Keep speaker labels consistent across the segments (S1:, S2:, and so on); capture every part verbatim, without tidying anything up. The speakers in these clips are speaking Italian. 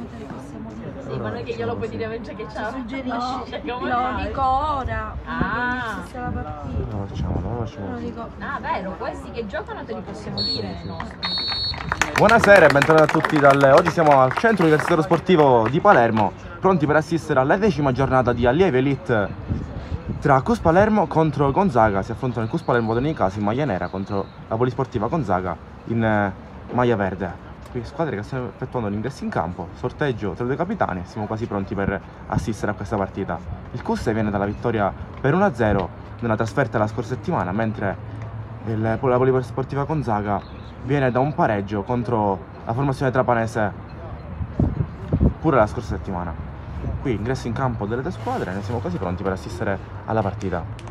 S1: te li possiamo dire.
S2: Sì, ma non è che glielo puoi dire invece che c'è.
S1: Suggerisci,
S2: No,
S1: lo dico ora,
S2: ah.
S1: che la partita.
S3: No, facciamo, no, facciamo.
S1: Lo dico.
S2: Ah, vero, questi che giocano te li possiamo dire i nostri.
S3: Buonasera e bentornati a tutti. Dal... Oggi siamo al Centro Universitario Sportivo di Palermo, pronti per assistere alla decima giornata di Allievi Elite tra Cus Palermo contro Gonzaga. Si affrontano il Cus Palermo in ogni caso in maglia nera contro la Polisportiva Gonzaga in eh, maglia verde. Qui squadre che stanno effettuando l'ingresso in campo, sorteggio tra i due capitani e siamo quasi pronti per assistere a questa partita. Il Cus viene dalla vittoria per uno a zero nella trasferta la scorsa settimana, mentre il, la Polisportiva Gonzaga viene da un pareggio contro la formazione trapanese pure la scorsa settimana. Qui ingresso in campo delle due squadre e noi siamo quasi pronti per assistere alla partita.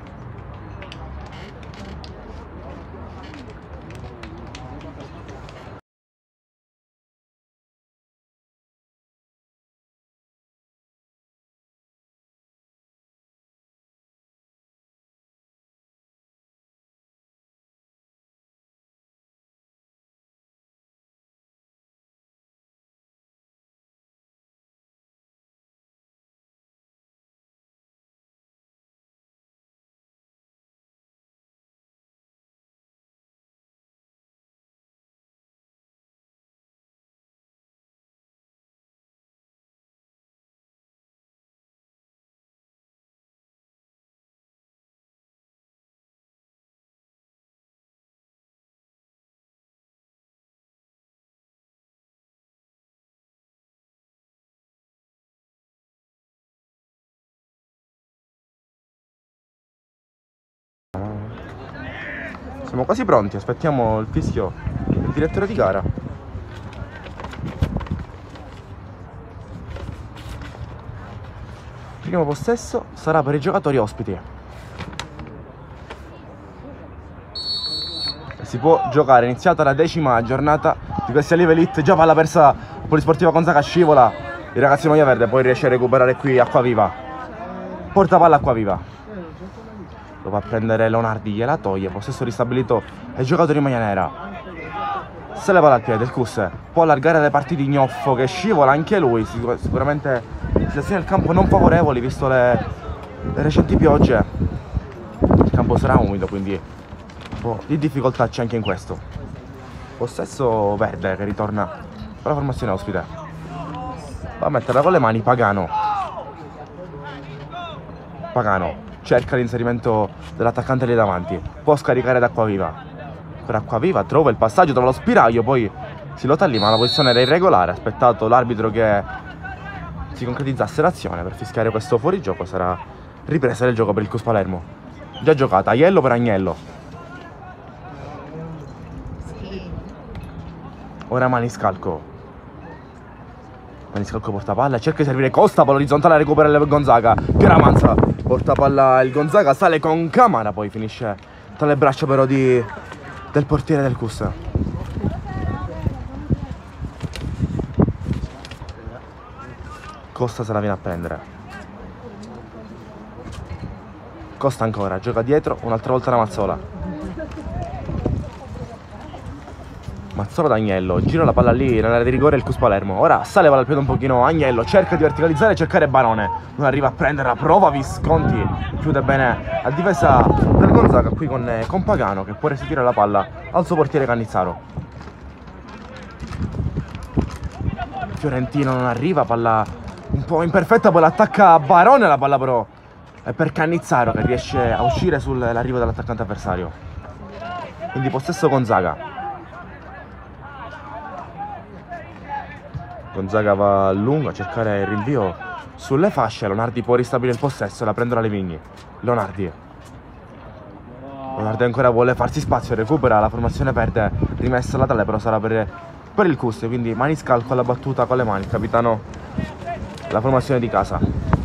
S3: Siamo quasi pronti, aspettiamo il fischio del direttore di gara. Primo possesso sarà per i giocatori ospiti. Si può giocare, è iniziata la decima giornata di questi Allievi Elite. Già palla persa, Polisportiva Gonzaga scivola, il ragazzo di maglia verde poi riesce a recuperare qui Acquaviva. Porta palla Acquaviva. Lo va a prendere Leonardi, gliela toglie, possesso ristabilito ai giocatori in maglia nera. Se le palla al piede, il Cus può allargare le parti di Gnoffo che scivola anche lui, Sicur sicuramente situazioni del campo non favorevoli visto le, le recenti piogge. Il campo sarà umido, quindi un po' di difficoltà c'è anche in questo. Possesso verde che ritorna con la formazione ospite. Va a metterla con le mani Pagano. Pagano cerca l'inserimento dell'attaccante lì davanti, può scaricare da Acquaviva. Per Acquaviva trova il passaggio, trova lo spiraglio, poi si lotta lì, ma la posizione era irregolare. Ha aspettato l'arbitro che si concretizzasse l'azione per fischiare questo fuorigioco. Sarà ripresa del gioco per il Cus Palermo. Già giocata, Aiello per Agnello. Ora Maniscalco. Maniscalco porta palla, cerca di servire Costa, palla orizzontale, recupera il Gonzaga. Gramanza porta palla, il Gonzaga sale con Camara, poi finisce tra le braccia però di, del portiere del Cus. Costa se la viene a prendere. Costa ancora, gioca dietro, un'altra volta la Mazzola. Mazzola da Agnello, gira la palla lì nell'area di rigore il Cus Palermo. Ora sale palla al piede un pochino Agnello, cerca di verticalizzare e cercare Barone. Non arriva a prenderla, prova Visconti, chiude bene la difesa del Gonzaga qui con, eh, con Pagano che può restituire la palla al suo portiere Cannizzaro. Fiorentino non arriva, palla un po' imperfetta, poi l'attacca Barone, la palla però è per Cannizzaro che riesce a uscire sull'arrivo dell'attaccante avversario. Quindi possesso Gonzaga. Gonzaga va a lungo a cercare il rinvio sulle fasce. Leonardi può ristabilire il possesso e la prendono Levigni. Leonardi Leonardi ancora vuole farsi spazio, recupera la formazione verde rimessa laterale, però sarà per, per il Cus. Quindi Maniscalco alla battuta con le mani, il capitano della formazione di casa.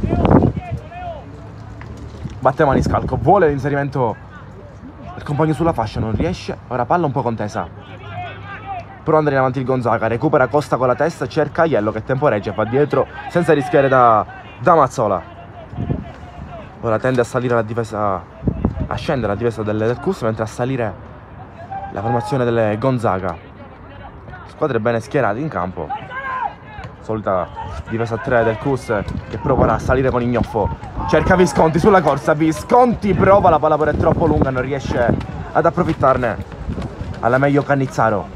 S3: Batte Maniscalco, vuole l'inserimento del compagno sulla fascia, non riesce. Ora palla un po' contesa, però andare in avanti il Gonzaga, recupera Costa con la testa, cerca Aiello che temporeggia, va dietro senza rischiare da, da Mazzola. Ora tende a salire la difesa, a scendere la difesa del, del Cus, mentre a salire la formazione delle Gonzaga. Squadre bene schierate in campo. Solita difesa a tre del Cus che proverà a salire con Ignoffo. Cerca Visconti sulla corsa. Visconti prova, la palla però è troppo lunga, non riesce ad approfittarne. Alla meglio Cannizzaro.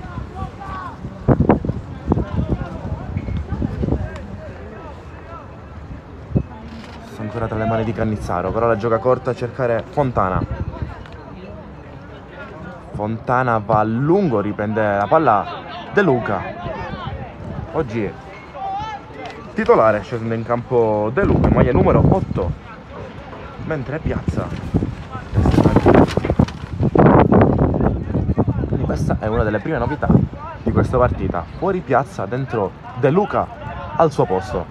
S3: Ancora tra le mani di Cannizzaro, però la gioca corta a cercare Fontana. Fontana va a lungo, riprende la palla De Luca. Oggi titolare, scende in campo De Luca, maglia numero otto, mentre Piazza. Quindi questa è una delle prime novità di questa partita. Fuori Piazza, dentro De Luca al suo posto.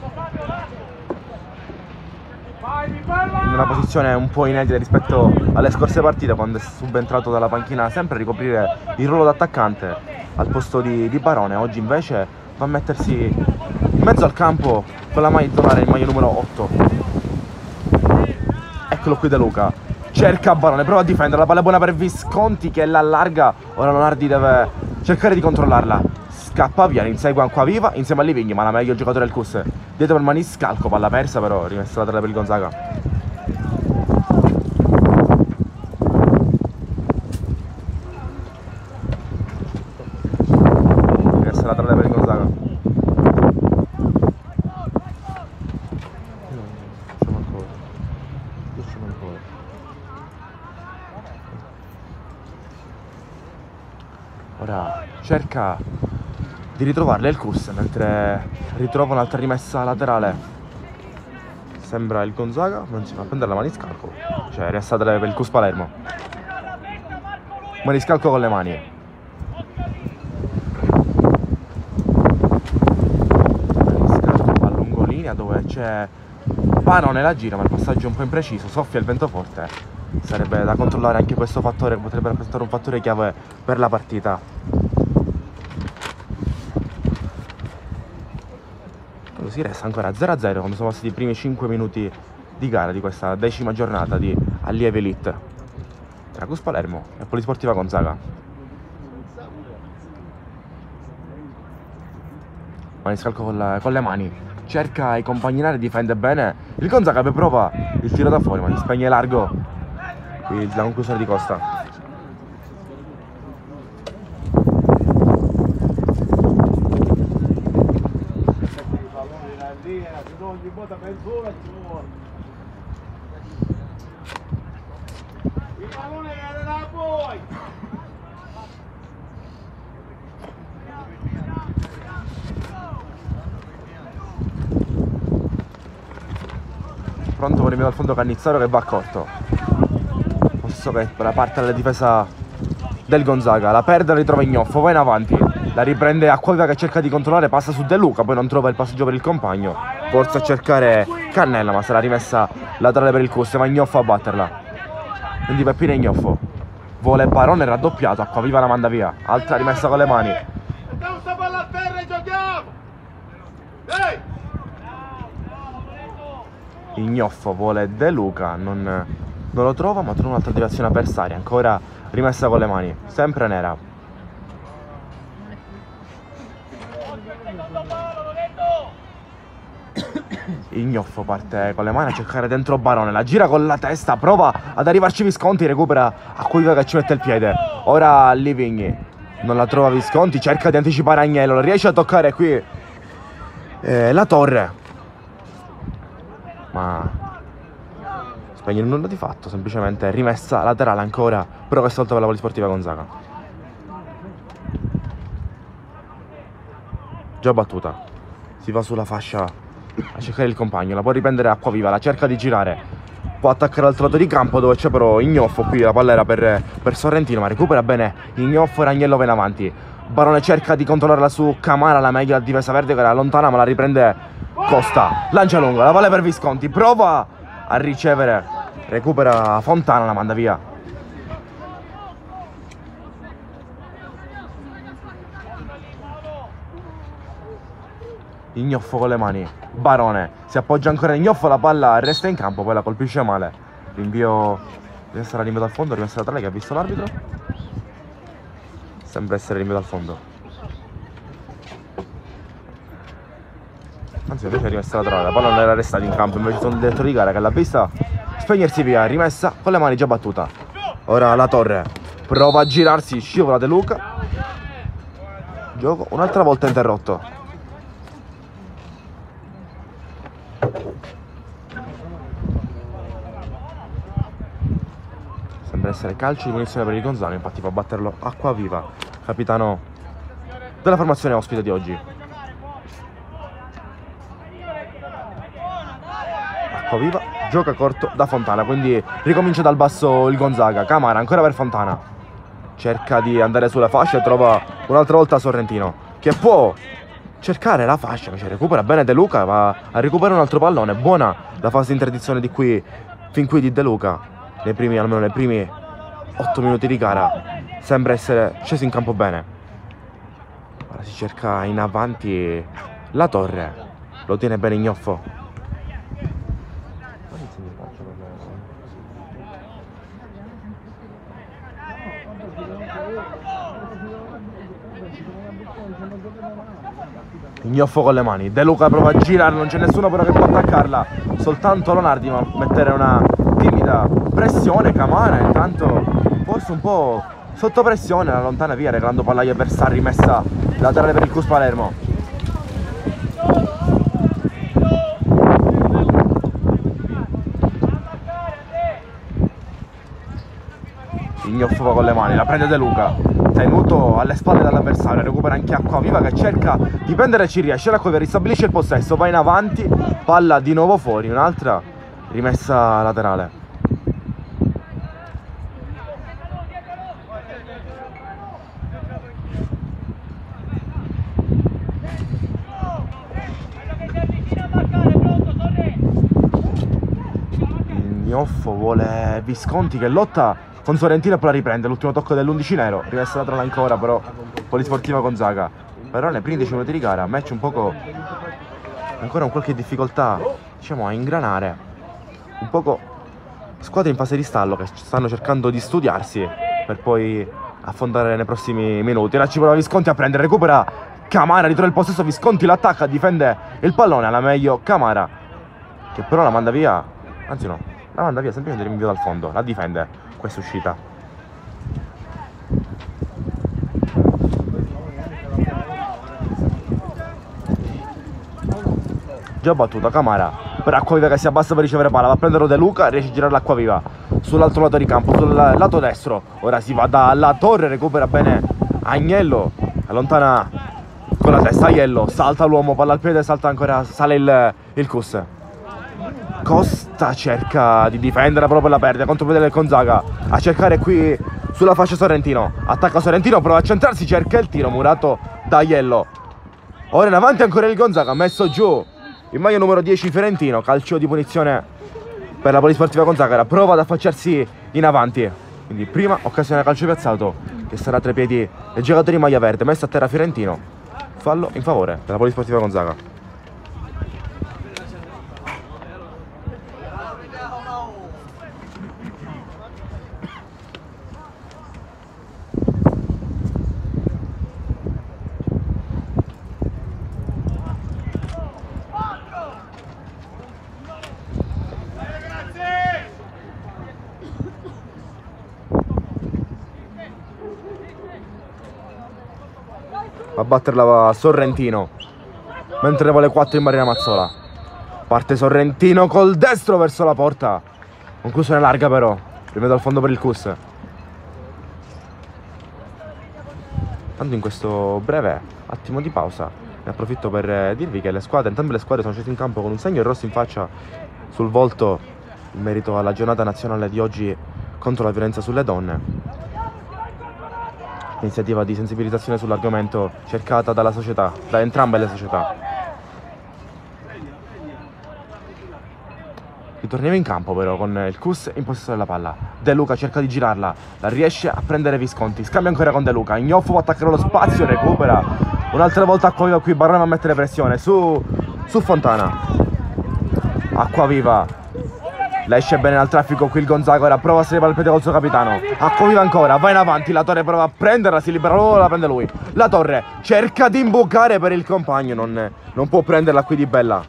S3: In una posizione un po' inedita rispetto alle scorse partite, quando è subentrato dalla panchina sempre a ricoprire il ruolo d'attaccante al posto di, di Barone. Oggi invece va a mettersi in mezzo al campo con la maglia titolare in maglia numero otto. Eccolo qui De Luca, cerca Barone, prova a difendere, la palla è buona per Visconti che la allarga. Ora Lonardi deve cercare di controllarla, scappa via, insegue qua viva insieme a Livigni, ma la meglio il giocatore del Cus. Dietro per Maniscalco, palla persa però, rimessa laterale per il Gonzaga. Rimessa laterale per il Gonzaga. Facciamo ancora. Facciamo ancora. Ora cerca di ritrovarle il Cus, mentre ritrova un'altra rimessa laterale. Sembra il Gonzaga non si fa prendere la Maniscalco, cioè restata per il Cus Palermo. Maniscalco con le mani. Maniscalco va a lungolinea dove c'è Barone, la gira, ma il passaggio è un po' impreciso, soffia il vento forte. Sarebbe da controllare anche questo fattore, che potrebbe rappresentare un fattore chiave per la partita. Si resta ancora zero a zero quando sono passati i primi cinque minuti di gara di questa decima giornata di Allievi Elite tra Cus Palermo e Polisportiva Gonzaga. Maniscalco con, la, con le mani cerca i compagni in area, difende bene il Gonzaga, che prova il tiro da fuori ma gli spegne largo qui la conclusione di Costa.
S4: Il pallone viene da voi!
S3: Pronto per il dal fondo Cannizzaro che va a corto. Posso che per la parte della difesa del Gonzaga, la perde, la ritrova Ignoffo, va in avanti, la riprende Acquaviva che cerca di controllare, passa su De Luca, poi non trova il passaggio per il compagno, forza a cercare Cannella ma sarà rimessa laterale per il Cus, va Ignoffo a batterla. Quindi Peppino Ignoffo vuole Barone, raddoppiato, Acquaviva la manda via, altra rimessa con le mani.
S4: Mettiamo sta palla a terra e giochiamo! Ehi!
S3: Ignoffo vuole De Luca, non, non lo trova ma trova un'altra direzione avversaria, ancora rimessa con le mani, sempre nera. Ignoffo parte con le mani a cercare dentro Barone, la gira con la testa, prova ad arrivarci Visconti, recupera Acquaviva che ci mette il piede. Ora Livigni non la trova Visconti, cerca di anticipare Agnello, riesce a toccare qui eh, la torre, ma spegne il nulla di fatto, semplicemente rimessa laterale ancora, però questa volta per la Polisportiva Gonzaga. Già battuta, si va sulla fascia a cercare il compagno, la può riprendere Acquaviva, la cerca di girare, può attaccare al lato di campo dove c'è però Ignoffo, qui la palla era per, per Sorrentino ma recupera bene Ignoffo e Agnello va in avanti. Barone cerca di controllarla su Camara, la meglio la difesa verde che era lontana ma la riprende Costa, lancia lunga, la palla per Visconti, prova a ricevere, recupera Fontana, la manda via. Ignoffo con le mani, Barone si appoggia ancora Ignoffo, la palla resta in campo, poi la colpisce male. Rinvio, deve essere rinvio dal fondo, rimessa laterale che ha visto l'arbitro. Sembra essere rinvio dal fondo. Anzi, invece è rimessa laterale, la palla non era restata in campo, invece sono il direttore di gara che l'ha vista spegnersi via, rimessa con le mani già battuta. Ora la Torre prova a girarsi, scivola De Luca. Gioco un'altra volta interrotto. Sembra essere calcio di punizione per il Gonzaga, infatti fa batterlo Acquaviva, capitano della formazione ospite di oggi. Acquaviva gioca corto da Fontana, quindi ricomincia dal basso il Gonzaga. Camara ancora per Fontana, cerca di andare sulla fascia e trova un'altra volta Sorrentino che può cercare la fascia, invece recupera bene De Luca, va a recuperare un altro pallone. Buona la fase di interdizione di qui fin qui di De Luca, nei primi, almeno nei primi otto minuti di gara sembra essere sceso in campo bene. Ora si cerca in avanti la Torre, lo tiene bene Ignoffo. Ignoffo con le mani, De Luca prova a girare, non c'è nessuno però che può attaccarla, soltanto Lonardi, ma mettere una timida pressione. Camara intanto forse un po' sotto pressione, la lontana via regalando palla agli avversari, rimessa laterale per il Cus Palermo. Ignoffo con le mani, la prende De Luca, tenuto alle spalle dall'avversario, recupera anche Acquaviva che cerca di prendere, ci riesce, Acquaviva ristabilisce il possesso, va in avanti, palla di nuovo fuori, un'altra rimessa laterale. Ignoffo vuole Visconti che lotta con Sorrentino e poi la riprende, l'ultimo tocco dell'undici nero, rimessa laterale ancora però Polisportiva Gonzaga. Però nei primi dieci minuti di gara match un poco ancora con qualche difficoltà, diciamo, a ingranare, un poco squadre in fase di stallo che stanno cercando di studiarsi per poi affondare nei prossimi minuti. Ora ci prova Visconti a prendere, recupera Camara, ritrova il possesso, Visconti l'attacca, difende il pallone, alla meglio Camara che però la manda via, anzi no, la manda via semplicemente rinvio dal fondo, la difende questa uscita. Già battuta Camara per Acquaviva che si abbassa per ricevere palla, va a prendere De Luca, riesce a girare l'Acquaviva sull'altro lato di campo, sul lato destro. Ora si va dalla Torre, recupera bene Agnello, allontana con la testa Aiello, salta l'uomo, palla al piede, salta ancora, sale il, il Cus. Costa cerca di difendere, proprio la perde, contropiede del Gonzaga, a cercare qui sulla fascia Sorrentino, attacca Sorrentino, prova a centrarsi, cerca il tiro murato da Aiello. Ora in avanti ancora il Gonzaga, messo giù il maglia numero dieci Fiorentino, calcio di punizione per la Polisportiva Gonzaga, prova ad affacciarsi in avanti, quindi prima occasione calcio piazzato che sarà tra i piedi del giocatore in maglia verde, messa a terra Fiorentino, fallo in favore della Polisportiva Gonzaga. A batterla Sorrentino, mentre ne vuole quattro in Marina Mazzola. Parte Sorrentino col destro verso la porta, conclusione larga però, rimedio al fondo per il Cus. Tanto in questo breve attimo di pausa ne approfitto per dirvi che le squadre, entrambe le squadre sono scese in campo con un segno rosso in faccia sul volto in merito alla giornata nazionale di oggi contro la violenza sulle donne. Iniziativa di sensibilizzazione sull'argomento cercata dalla società, da entrambe le società. Ritorniamo in campo però con il Cus in possesso della palla. De Luca cerca di girarla, la riesce a prendere Visconti, scambia ancora con De Luca, Ignoffo può attaccare lo spazio, recupera un'altra volta Acquaviva qui, Barrama a mettere pressione su, su Fontana. Acquaviva La esce bene al traffico qui il Gonzaga, ora prova a salire il piede col suo capitano. Acquaviva ancora, va in avanti, la Torre prova a prenderla, si libera lui, la prende lui. La Torre cerca di imbucare per il compagno, non, non può prenderla qui Di Bella.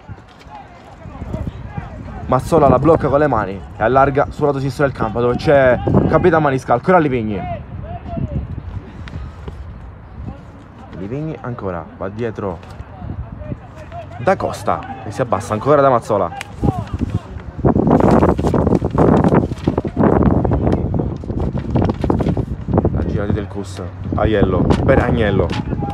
S3: Mazzola la blocca con le mani e allarga sul lato sinistro del campo dove c'è Capitano Maniscalco, ancora Livigni. Livigni ancora, va dietro Da Costa e si abbassa ancora da Mazzola. La gira di Del Cus, Aiello per Agnello.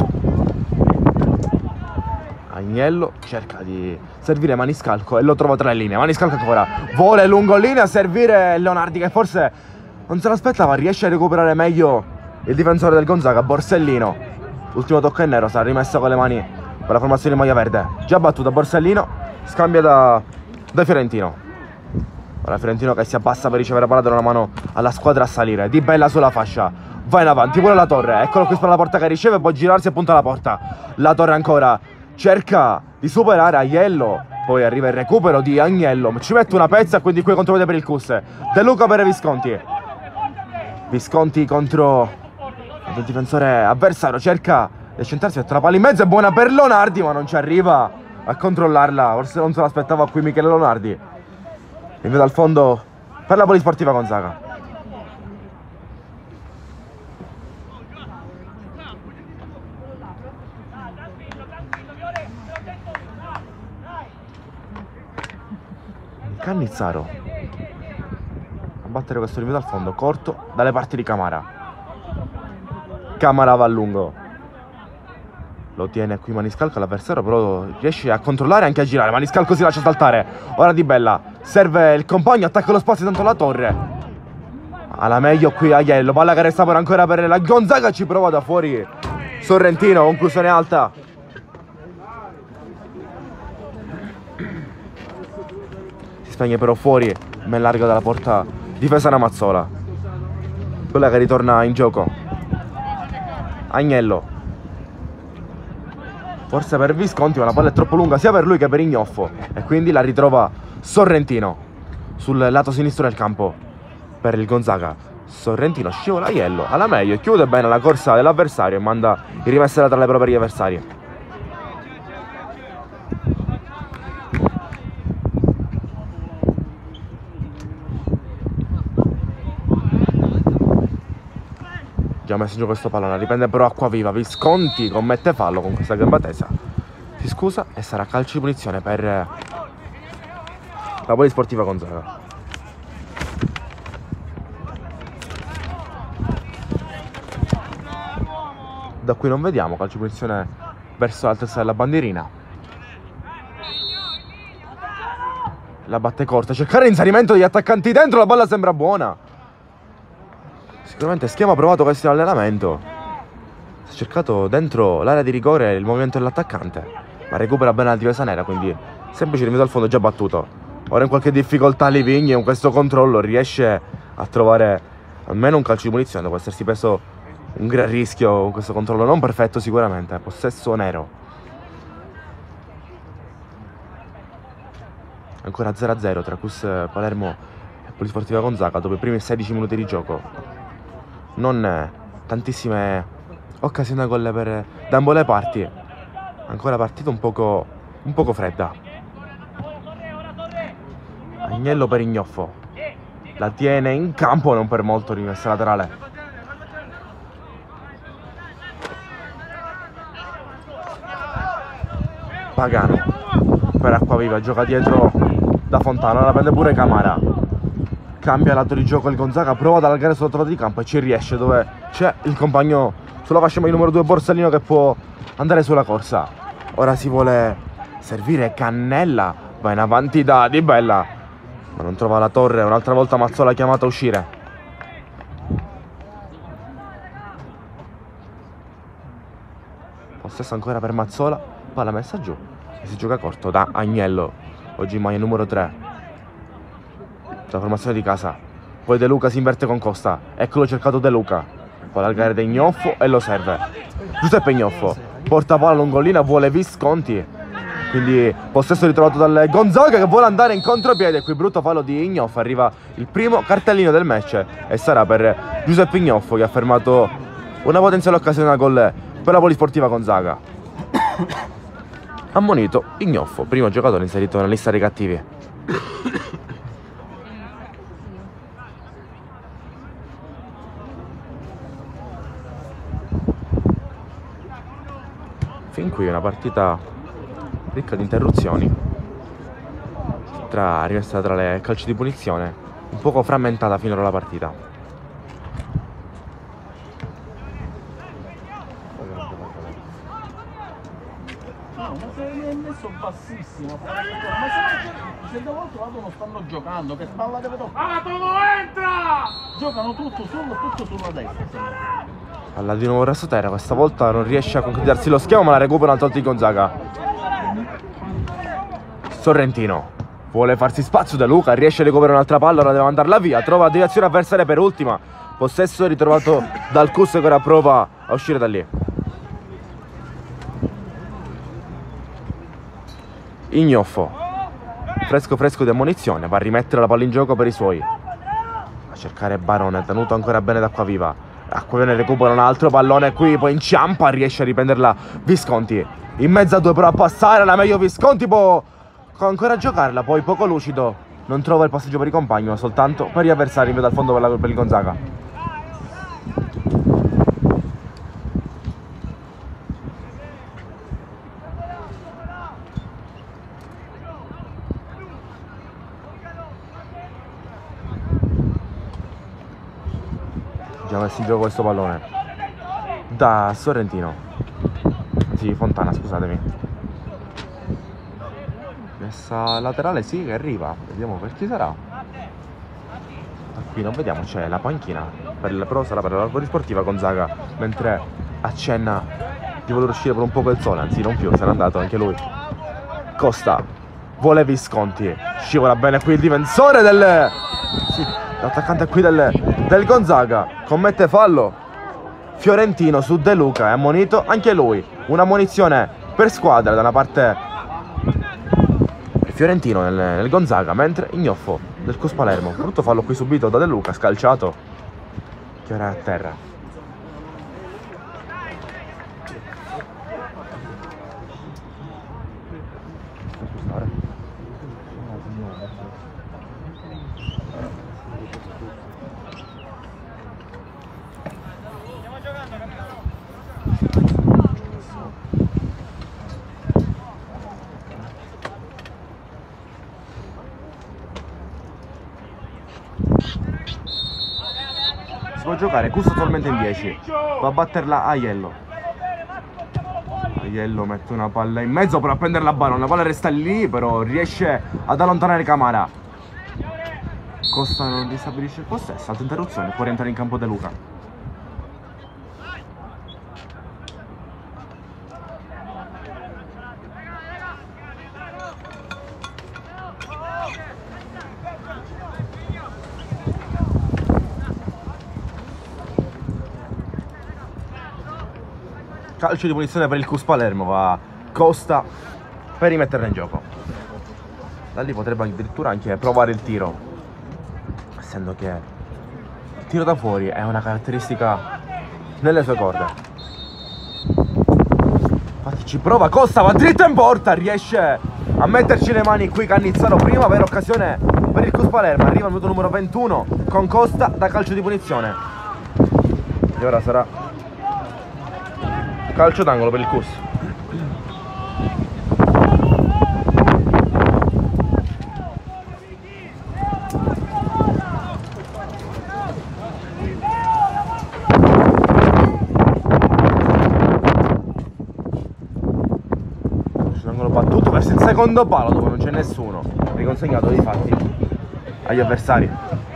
S3: Agnello cerca di servire Maniscalco e lo trova tra le linee. Maniscalco ancora vuole lungo linea a servire Leonardi, che forse non se l'aspettava. Riesce a recuperare meglio il difensore del Gonzaga, Borsellino. Ultimo tocco in nero, sarà rimessa con le mani per la formazione di maglia verde. Già battuta Borsellino, scambia da, da Fiorentino. Ora Fiorentino che si abbassa per ricevere la palla, da una mano alla squadra a salire. Di Bella sulla fascia, va in avanti, vuole la Torre. Eccolo qui per la porta che riceve, può girarsi e punta alla porta. La Torre ancora cerca di superare Aiello, poi arriva il recupero di Agnello, ci mette una pezza, quindi qui controllo per il Cus. De Luca per Visconti. Visconti contro il difensore avversario, cerca di centrarsi, mette la palla in mezzo, è buona per Leonardi, ma non ci arriva a controllarla, forse non se l'aspettava qui Michele Leonardi. Invece dal fondo per la Polisportiva Gonzaga. Cannizzaro a battere questo rinvio dal fondo, corto dalle parti di Camara. Camara va a lungo, lo tiene qui Maniscalco, l'avversario però riesce a controllare e anche a girare. Maniscalco si lascia saltare, ora Di Bella serve il compagno, attacca lo spazio tanto la Torre. Alla meglio qui Aiello, palla che resta per ancora per la Gonzaga, ci prova da fuori Sorrentino, conclusione alta. Spegne però fuori, ben larga dalla porta difesa da Mazzola. Quella che ritorna in gioco. Agnello. Forse per Visconti, ma la palla è troppo lunga sia per lui che per Ignoffo. E quindi la ritrova Sorrentino sul lato sinistro del campo per il Gonzaga. Sorrentino scivola Aiello, alla meglio, e chiude bene la corsa dell'avversario e manda il rimessa tra le proprie avversarie. Già messo in gioco questo pallone, riprende però Acquaviva. Visconti commette fallo con questa gamba tesa, si scusa e sarà calcio di punizione per la Polisportiva Gonzaga. Da qui non vediamo, calcio di punizione verso l'altezza della bandierina. La batte corta, cercare l'inserimento degli attaccanti dentro, la palla sembra buona. Sicuramente schema provato questo allenamento. Si è cercato dentro l'area di rigore il movimento dell'attaccante, ma recupera bene la difesa nera, quindi semplice rinvio al fondo già battuto. Ora in qualche difficoltà Livigni, con questo controllo riesce a trovare almeno un calcio di punizione. Può essersi preso un gran rischio con questo controllo non perfetto sicuramente. Possesso nero. Ancora zero a zero tra Cus Palermo e Polisportiva Gonzaga dopo i primi sedici minuti di gioco. Non tantissime occasioni da gol per da ambo le parti. Ancora partita un poco un poco fredda. Agnello per Ignoffo, la tiene in campo, non per molto, rimessa laterale. Pagano per Acquaviva, gioca dietro da Fontana, la prende pure Camara. Cambia lato di gioco il Gonzaga, prova ad allargare sul lato di campo e ci riesce, dove c'è il compagno sulla fascia mai numero due Borsellino che può andare sulla corsa. Ora si vuole servire Cannella, va in avanti da Di Bella, ma non trova la Torre. Un'altra volta Mazzola chiamata a uscire. Possesso ancora per Mazzola, palla messa giù e si gioca corto da Agnello, oggi in maglia numero tre. La formazione di casa. Poi De Luca si inverte con Costa, eccolo cercato De Luca, può allargare da Ignoffo e lo serve Giuseppe Ignoffo, porta palla lungolina, vuole Visconti, Quindi possesso ritrovato dal Gonzaga che vuole andare in contropiede. Qui brutto fallo di Ignoffo. Arriva il primo cartellino del match e sarà per Giuseppe Ignoffo, che ha fermato una potenziale occasione da gol per la Polisportiva Gonzaga. Ammonito Ignoffo, primo giocatore inserito nella lista dei cattivi. Fin qui una partita ricca di interruzioni, tra, rimessa tra le calci di punizione, un poco frammentata finora la partita.
S4: No, ma se mi è messo bassissimo, ma se, se da volte vado non stanno giocando, che palla deve toccare? Ah, tu non entra! Giocano tutto, solo, tutto sulla destra.
S3: Palla di nuovo Rassoterra, questa volta non riesce a concretizzarsi lo schema, ma la recupera una volta di Gonzaga. Sorrentino vuole farsi spazio, De Luca riesce a recuperare un'altra palla, ora deve mandarla via, trova deviazione avversaria per ultima, possesso ritrovato dal Cus che ora prova a uscire da lì. Ignoffo, fresco fresco di ammonizione, va a rimettere la palla in gioco per i suoi, a cercare Barone, tenuto ancora bene d'acqua Acquaviva, recupera un altro pallone qui, poi inciampa, riesce a riprenderla Visconti, in mezzo a due prova a passare, la meglio Visconti può ancora giocarla, poi poco lucido, non trova il passaggio per i compagni, ma soltanto per gli avversari, invece dal fondo per, la, per il Gonzaga. Già messo in gioco questo pallone da Sorrentino, sì, Fontana, scusatemi. Messa laterale, sì, che arriva, vediamo per chi sarà. Qui non vediamo, c'è la panchina per il, però sarà per la Polisportiva Gonzaga, mentre accenna di voler uscire per un po' il sole, anzi non più, se n'è andato anche lui. Costa vuole Visconti, scivola bene qui il difensore del... sì, l'attaccante qui del, del Gonzaga, commette fallo Fiorentino su De Luca, è ammonito anche lui. Una ammonizione per squadra da una parte Fiorentino nel, nel Gonzaga, mentre Ignoffo del Cus Palermo. Brutto fallo qui subito da De Luca, scalciato, che ora è a terra. Si può giocare Cus attualmente in dieci, va a batterla Aiello. Aiello mette una palla in mezzo per prendere la palla, la palla resta lì, però riesce ad allontanare Camara. Costa non ristabilisce il possesso, altra interruzione, può rientrare in campo De Luca. Calcio di punizione per il Cus Palermo, va Costa per rimetterla in gioco. Da lì potrebbe addirittura anche provare il tiro, essendo che il tiro da fuori è una caratteristica nelle sue corde. Infatti ci prova Costa, va dritto in porta, riesce a metterci le mani qui Cannizzaro, prima vera occasione per il Cus Palermo, arriva il minuto numero ventuno con Costa da calcio di punizione. E ora sarà calcio d'angolo per il Cus. Calcio d'angolo battuto verso il secondo palo dove non c'è nessuno, riconsegnato di fatti agli avversari.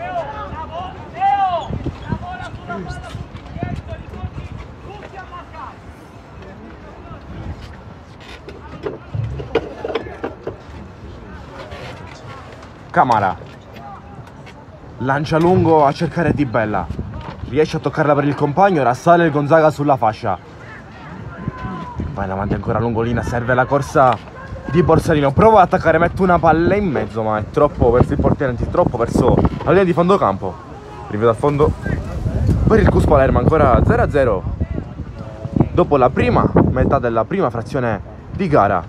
S3: Camara lancia lungo a cercare Di Bella, riesce a toccarla per il compagno, ora sale il Gonzaga sulla fascia, va in avanti ancora Lungolina, serve la corsa di Borsellino. Prova ad attaccare, mette una palla in mezzo, ma è troppo verso il portiere, anzi troppo verso la linea di fondo campo. Rivede al fondo per il Cus Palermo, ancora zero a zero. Dopo la prima metà della prima frazione di gara.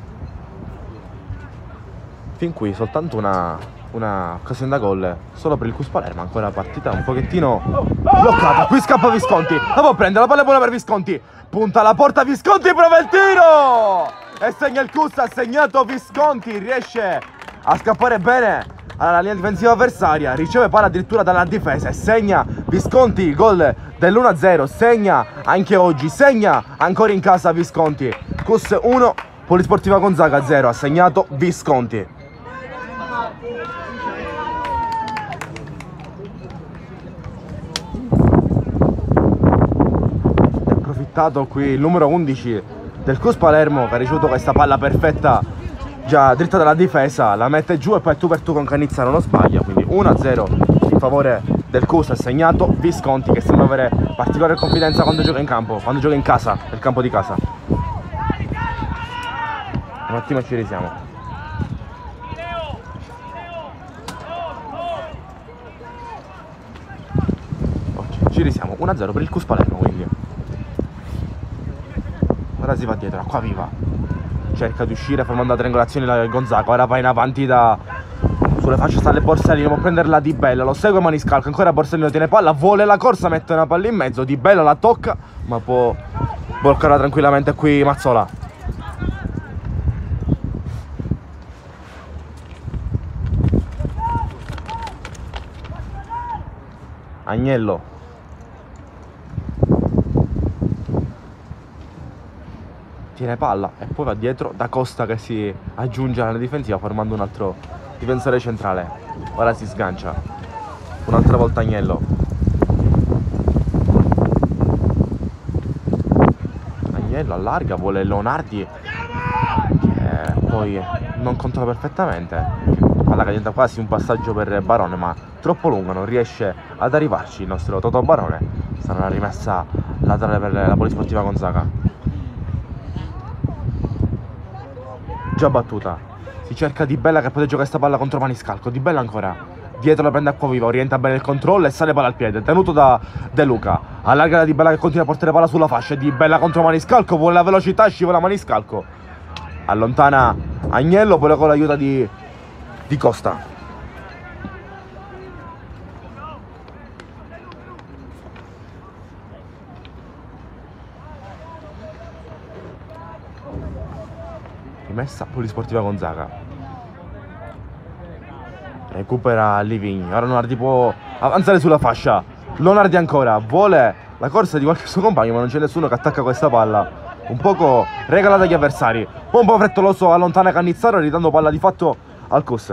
S3: Fin qui soltanto una, una occasione da gol solo per il Cus Palermo, ancora partita un pochettino bloccata. Qui scappa Visconti, la può prendere, la palla è buona per Visconti. Punta alla porta Visconti, prova il tiro! E segna il Cus, ha segnato Visconti, riesce a scappare bene alla linea difensiva avversaria, riceve palla addirittura dalla difesa e segna Visconti il gol dell'uno a zero, segna anche oggi, segna ancora in casa Visconti. Cus uno, Polisportiva Gonzaga zero, ha segnato Visconti. Ha approfittato qui il numero undici del Cus Palermo, che ha ricevuto questa palla perfetta già dritta dalla difesa, la mette giù e poi tu per tu con Canizzaro non sbaglia, quindi uno a zero in favore del Cus. Ha segnato Visconti, che sembra avere particolare confidenza quando gioca in campo, quando gioca in casa, nel campo di casa. Un attimo ci risiamo. Ok, ci risiamo, uno a zero per il Cus Palermo, quindi ora si va dietro, acqua viva, cerca di uscire formando la triangolazione la Gonzaga, ora va in avanti da sulle facce sta le Borsellino, può prenderla Di Bella, lo segue Maniscalco, ancora Borsellino tiene palla, vuole la corsa, mette una palla in mezzo, Di Bella la tocca ma può bloccarla tranquillamente qui Mazzola. Agnello tiene palla e poi va dietro da Costa, che si aggiunge alla difensiva formando un altro difensore centrale. Ora si sgancia un'altra volta Agnello. Agnello allarga, vuole Leonardi che poi non controlla perfettamente, palla che diventa quasi un passaggio per Barone, ma troppo lungo, non riesce ad arrivarci il nostro Totò Barone. Sarà una rimessa laterale per la Polisportiva Gonzaga. Già battuta, si cerca Di Bella che poteva giocare questa palla contro Maniscalco. Di Bella ancora dietro, la prende Acquaviva, orienta bene il controllo e sale palla al piede, tenuto da De Luca. Allarga la Di Bella che continua a portare palla sulla fascia. Di Bella contro Maniscalco, vuole la velocità, scivola Maniscalco, allontana Agnello, poi con l'aiuto di, di Costa. Rimessa Polisportiva Gonzaga, recupera Livigni, ora Leonardi può avanzare sulla fascia. Leonardi ancora, vuole la corsa di qualche suo compagno ma non c'è nessuno che attacca questa palla, un poco regalata agli avversari. Poi un po' frettoloso allontana Cannizzaro, ridando palla di fatto al Cus.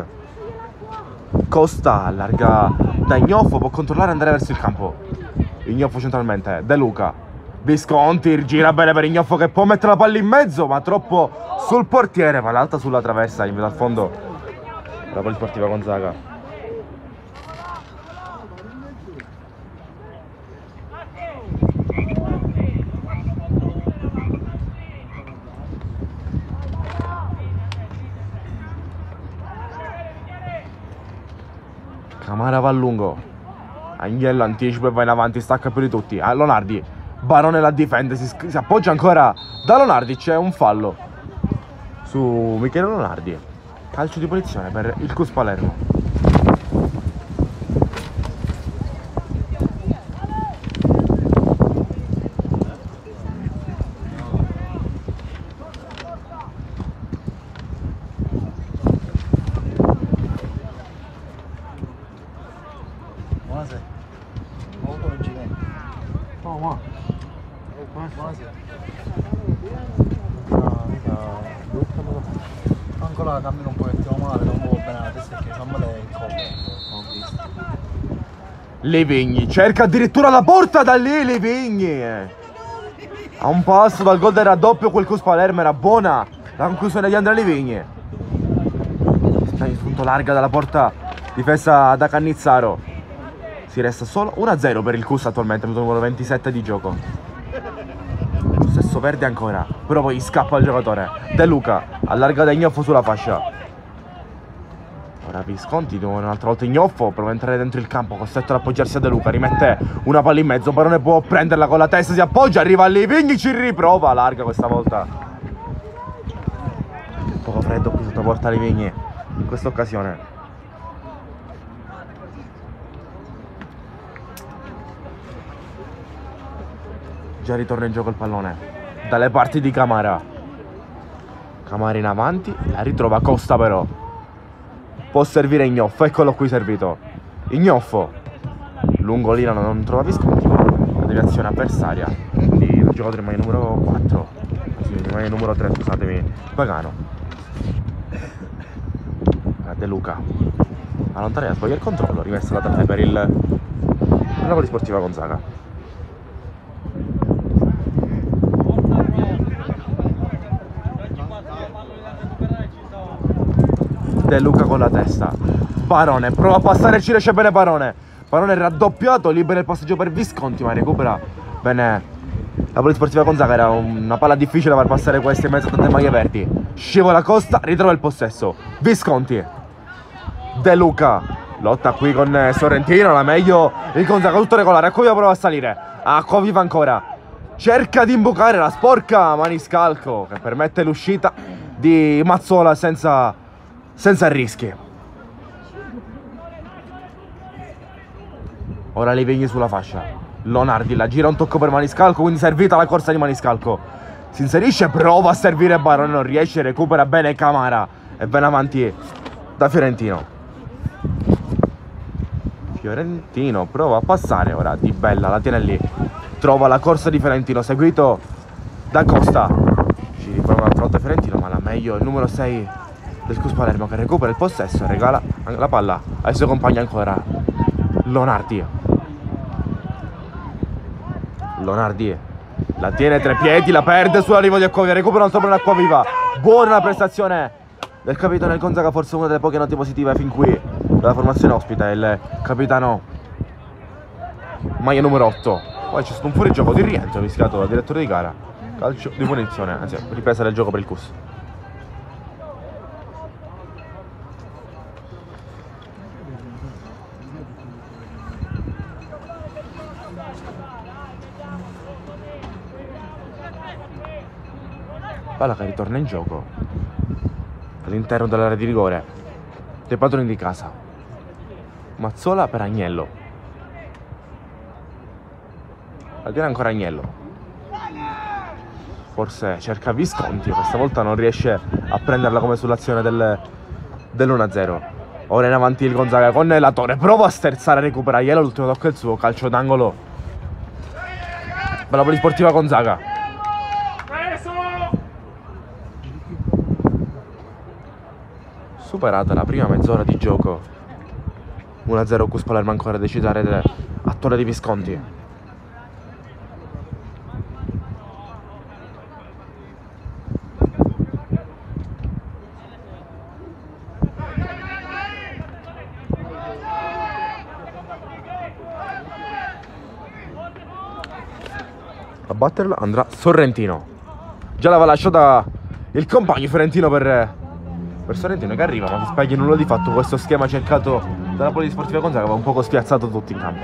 S3: Costa allarga da Ignoffo, può controllare e andare verso il campo. Ignoffo centralmente, De Luca, Visconti, gira bene per Ignoffo che può mettere la palla in mezzo ma troppo sul portiere, palla alta sulla traversa, in vedo al fondo la Polisportiva Gonzaga. Camara va a lungo, Agnello anticipa e va in avanti, stacca più di tutti. Ah, Leonardi, Barone la difende, si, si appoggia ancora da Leonardi, c'è un fallo su Michele Leonardi. Calcio di punizione per il Cus Palermo.
S4: Buonasera. Molto leggero. Oh, ma. Buonasera. No, mica. Ancora cammino un pochettino male, non muovo bene la testa perché fa male il collo. Ho visto.
S3: Livigni cerca addirittura la porta da lì, Livigni. A un passo dal gol del raddoppio quel Cus Palermo, era buona la conclusione di Andrea Livigni. Sta in punto larga dalla porta difesa da Cannizzaro. Si resta solo uno a zero per il Cus attualmente, minuto numero ventisette di gioco. Lo stesso perde ancora, però poi scappa il giocatore. De Luca allarga da Ignoffo sulla fascia. Ora Visconti, un'altra volta Ignoffo, prova a entrare dentro il campo, costretto ad appoggiarsi a De Luca, rimette una palla in mezzo, Barone può prenderla con la testa, si appoggia, arriva a Livigni, ci riprova, larga questa volta. Poco freddo qui sotto porta Livigni, in questa occasione. Già ritorna in gioco il pallone, dalle parti di Camara. Camara in avanti, la ritrova Costa però. Può servire Ignoffo, eccolo qui servito. Ignoffo, lungolina, non trova Visconti, la deviazione avversaria. Quindi il giocatore rimane numero quattro, sì, rimane numero tre, scusatemi, Pagano. A De Luca, allontana, sbaglia il controllo, rimessa laterale per il per la Polisportiva Gonzaga. De Luca con la testa, Barone prova a passare, ci riesce bene Barone. Barone raddoppiato, libera il passaggio per Visconti, ma recupera bene la Polisportiva Gonzaga. Era una palla difficile da far passare questa in mezzo a tante maglie verdi. Scivola Costa, ritrova il possesso. Visconti, De Luca lotta qui con Sorrentino, la meglio il Gonzaga, tutto regolare. Acquaviva prova a salire, Acquaviva ancora cerca di imbucare la sporca maniscalco che permette l'uscita di Mazzola senza senza rischi. Ora Livigni sulla fascia, Lonardi la gira, un tocco per Maniscalco, quindi servita la corsa di Maniscalco. Si inserisce, prova a servire Barone, non riesce, recupera bene Camara e ben avanti da Fiorentino. Fiorentino prova a passare, ora Di Bella la tiene lì, trova la corsa di Fiorentino seguito da Costa. Ci riprova un'altra volta Fiorentino, ma la meglio il numero sei del Cus Palermo che recupera il possesso e regala la palla ai suoi compagni ancora. Lonardi, Lonardi la tiene tre piedi, la perde sull'arrivo di Acquaviva, recupera un altro per Acquaviva. Buona la prestazione del capitano del Gonzaga, forse una delle poche note positive fin qui della formazione ospite, il capitano maglia numero otto. Poi c'è stato un fuorigioco di rientro rischiato dal direttore di gara, calcio di punizione, anzi ripresa del gioco per il Cus. Palla che ritorna in gioco all'interno dell'area di rigore dei padroni di casa. Mazzola per Agnello, la tiene ancora Agnello, forse cerca Visconti, questa volta non riesce a prenderla come sull'azione del, dell'uno a zero. Ora in avanti il Gonzaga con la Torre, prova a sterzare, recupera Agnello, l'ultimo tocco è il suo, calcio d'angolo per la Polisportiva Gonzaga. Superata la prima mezz'ora di gioco, uno a zero Cus Palermo ancora a decidere a torre di Visconti. A batterla andrà Sorrentino, già l'aveva lasciata il compagno Fiorentino per per Sorrentino che arriva, ma si spaglia nulla di fatto. Questo schema cercato dalla Polisportiva Gonzaga aveva un poco spiazzato tutti in campo.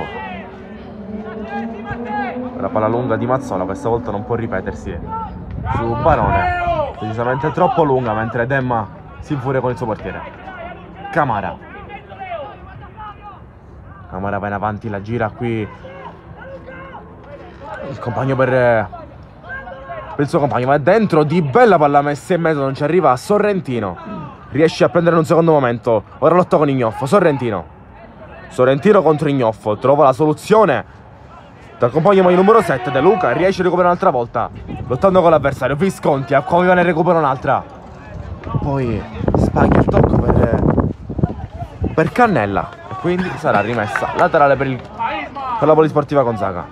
S3: La palla lunga di Mazzola questa volta non può ripetersi su Barone, decisamente troppo lunga, mentre Demma si infuria con il suo portiere. Camara Camara va in avanti, la gira qui il compagno per, per il suo compagno, ma dentro Di Bella, palla messa in mezzo, non ci arriva Sorrentino, riesce a prendere in un secondo momento. Ora lotta con Ignoffo, Sorrentino Sorrentino contro Ignoffo, trova la soluzione dal compagno maglia numero sette, De Luca, riesce a recuperare un'altra volta lottando con l'avversario. Visconti, Acquaviva ne recupera un'altra, poi spagna il tocco per, per Cannella e quindi sarà rimessa laterale per, il, per la Polisportiva Gonzaga.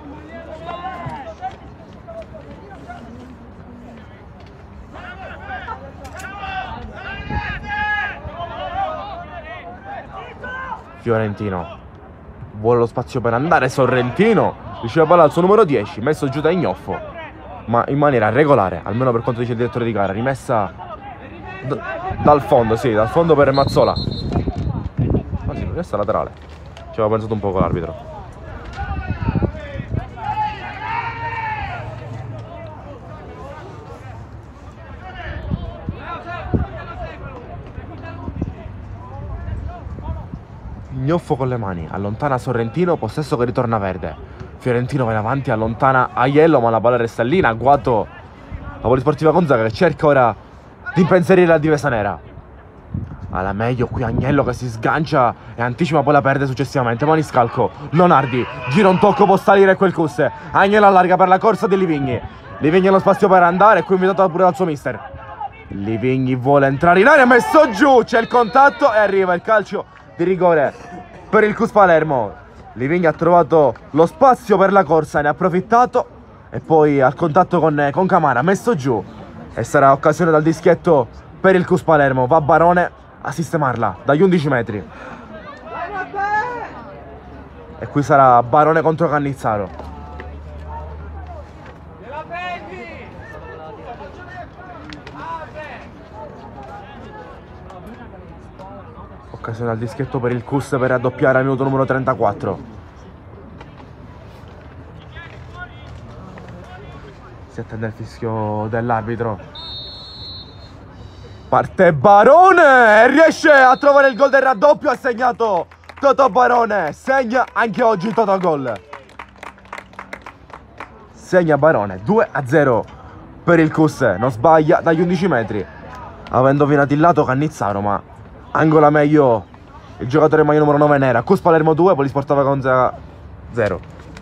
S3: Fiorentino vuole lo spazio per andare, Sorrentino riceve la palla al suo numero dieci, messo giù da Ignoffo. ma in maniera regolare, almeno per quanto dice il direttore di gara. Rimessa d dal fondo, sì, dal fondo per Mazzola. Ma sì, rimessa laterale. Ci aveva pensato un po' con l'arbitro. Gnoffo con le mani, allontana Sorrentino, possesso che ritorna verde. Fiorentino va in avanti, allontana Aiello, ma la palla resta lì. In agguato la Polisportiva Gonzaga che cerca ora di impensierire la difesa nera. Alla meglio qui Agnello che si sgancia e anticipa, poi la perde successivamente. Maniscalco, Lonardi, gira un tocco, può salire quel Cusse. Agnello allarga per la corsa di Livigni. Livigni ha lo spazio per andare, qui invitato pure dal suo mister. Livigni vuole entrare in aria, messo giù, c'è il contatto e arriva il calcio di rigore per il Cus Palermo. Livigni ha trovato lo spazio per la corsa, ne ha approfittato e poi al contatto con, con Camara, messo giù e sarà occasione dal dischietto per il Cus Palermo. Va Barone a sistemarla dagli undici metri e qui sarà Barone contro Cannizzaro. Occasione al dischetto per il Cus per raddoppiare al minuto numero trentaquattro. Si attende il fischio dell'arbitro. Parte Barone e riesce a trovare il gol del raddoppio. Ha segnato Totò Barone. Segna anche oggi Totò gol. Segna Barone, due a zero per il Cus. Non sbaglia dagli undici metri, avendo finato il lato Cannizzaro, ma angola meglio il giocatore maglia numero nove nera. Cus Palermo due, Polisportiva Gonzaga zero.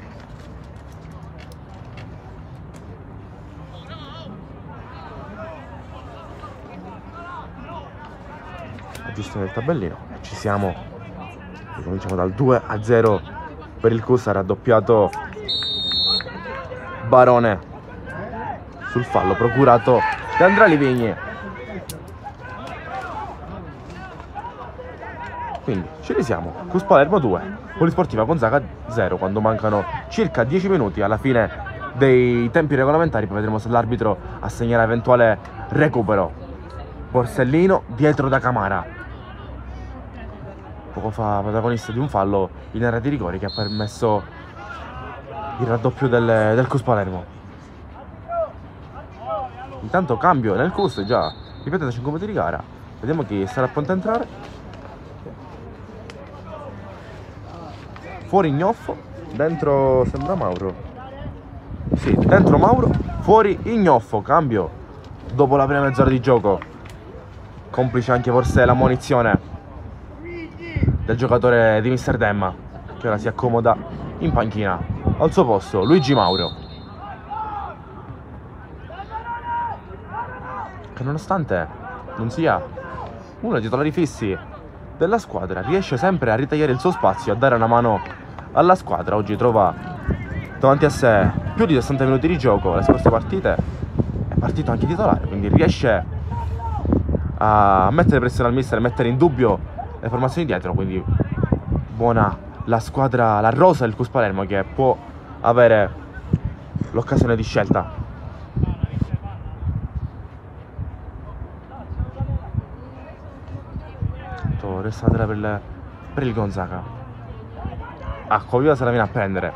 S3: Aggiustiamo il tabellino, ci siamo. Ricominciamo dal due a zero per il Cus. Ha raddoppiato Barone sul fallo procurato da Andrea Livigni. Quindi ci risiamo. Cus Palermo due, Polisportiva Gonzaga zero, quando mancano circa dieci minuti alla fine dei tempi regolamentari. Poi vedremo se l'arbitro assegnerà eventuale recupero. Borsellino dietro da Camara, poco fa protagonista di un fallo in area di rigori che ha permesso il raddoppio del, del Cus Palermo. Intanto cambio nel Cus, già ripeto, cinque minuti di gara. Vediamo chi sarà pronto a entrare. Fuori Ignoffo, dentro sembra Mauro. Sì, dentro Mauro, fuori Ignoffo. Cambio dopo la prima mezz'ora di gioco. Complice anche forse la munizione del giocatore di mister Demma, che ora si accomoda in panchina. Al suo posto Luigi Mauro, che nonostante non sia uno dei titolari fissi della squadra, riesce sempre a ritagliare il suo spazio, a dare una mano alla squadra. Oggi trova davanti a sé più di sessanta minuti di gioco. Le scorse partite è partito anche titolare, quindi riesce a mettere pressione al mister, a mettere in dubbio le formazioni dietro. Quindi buona la squadra, la rosa del Cus Palermo, che può avere l'occasione di scelta. Resta per il, per il Gonzaga. Acquaviva se la viene a prendere.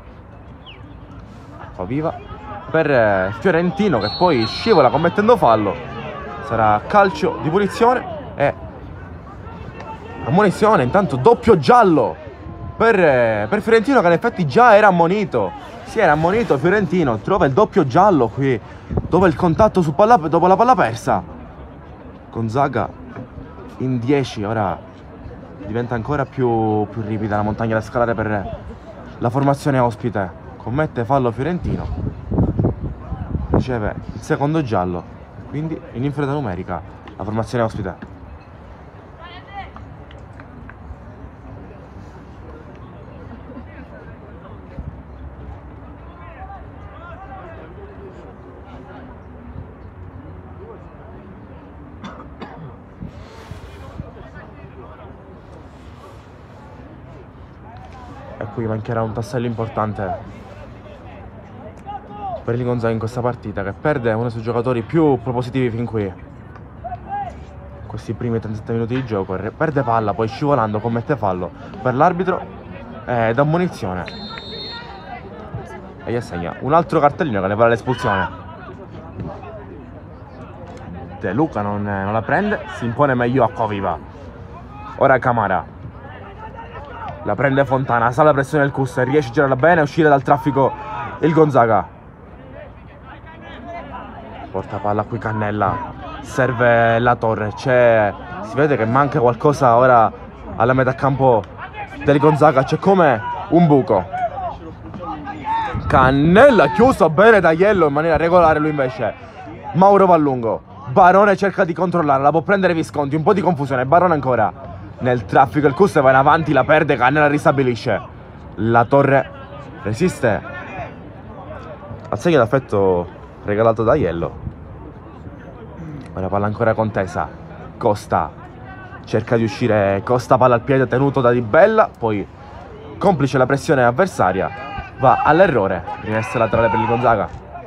S3: Acquaviva per Fiorentino, che poi scivola commettendo fallo. Sarà calcio di punizione e ammonizione. Intanto doppio giallo per, per Fiorentino, che in effetti già era ammonito. Si era ammonito Fiorentino, trova il doppio giallo qui dopo il contatto su palla, dopo la palla persa. Gonzaga in dieci, ora diventa ancora più, più ripida la montagna da scalare per la formazione ospite. Commette fallo Fiorentino, riceve il secondo giallo, quindi in inferiorità numerica la formazione ospite. E qui mancherà un tassello importante per il Gonzaga in questa partita, che perde uno dei suoi giocatori più propositivi fin qui. Questi primi trentasette minuti di gioco, perde palla, poi scivolando commette fallo per l'arbitro ed ammonizione. E gli assegna un altro cartellino che ne vale l'espulsione. De Luca non, non la prende, si impone meglio Acquaviva. Ora Camara. La prende Fontana, sale la pressione del Cus, riesce a girarla bene, a uscire dal traffico il Gonzaga. Porta palla qui Cannella. Serve la Torre, c'è, si vede che manca qualcosa ora alla metà campo del Gonzaga, c'è come un buco. Cannella chiuso bene da Iello in maniera regolare, lui invece Mauro Vallungo. Barone cerca di controllare, la può prendere Visconti, un po' di confusione, Barone ancora nel traffico, il Cus va in avanti, la perde, Cannella ristabilisce. La Torre resiste al segno d'affetto regalato da Iello. Ora palla ancora contesa, Costa cerca di uscire, Costa palla al piede tenuto da Di Bella, poi complice la pressione avversaria va all'errore, rimessa laterale per il Gonzaga.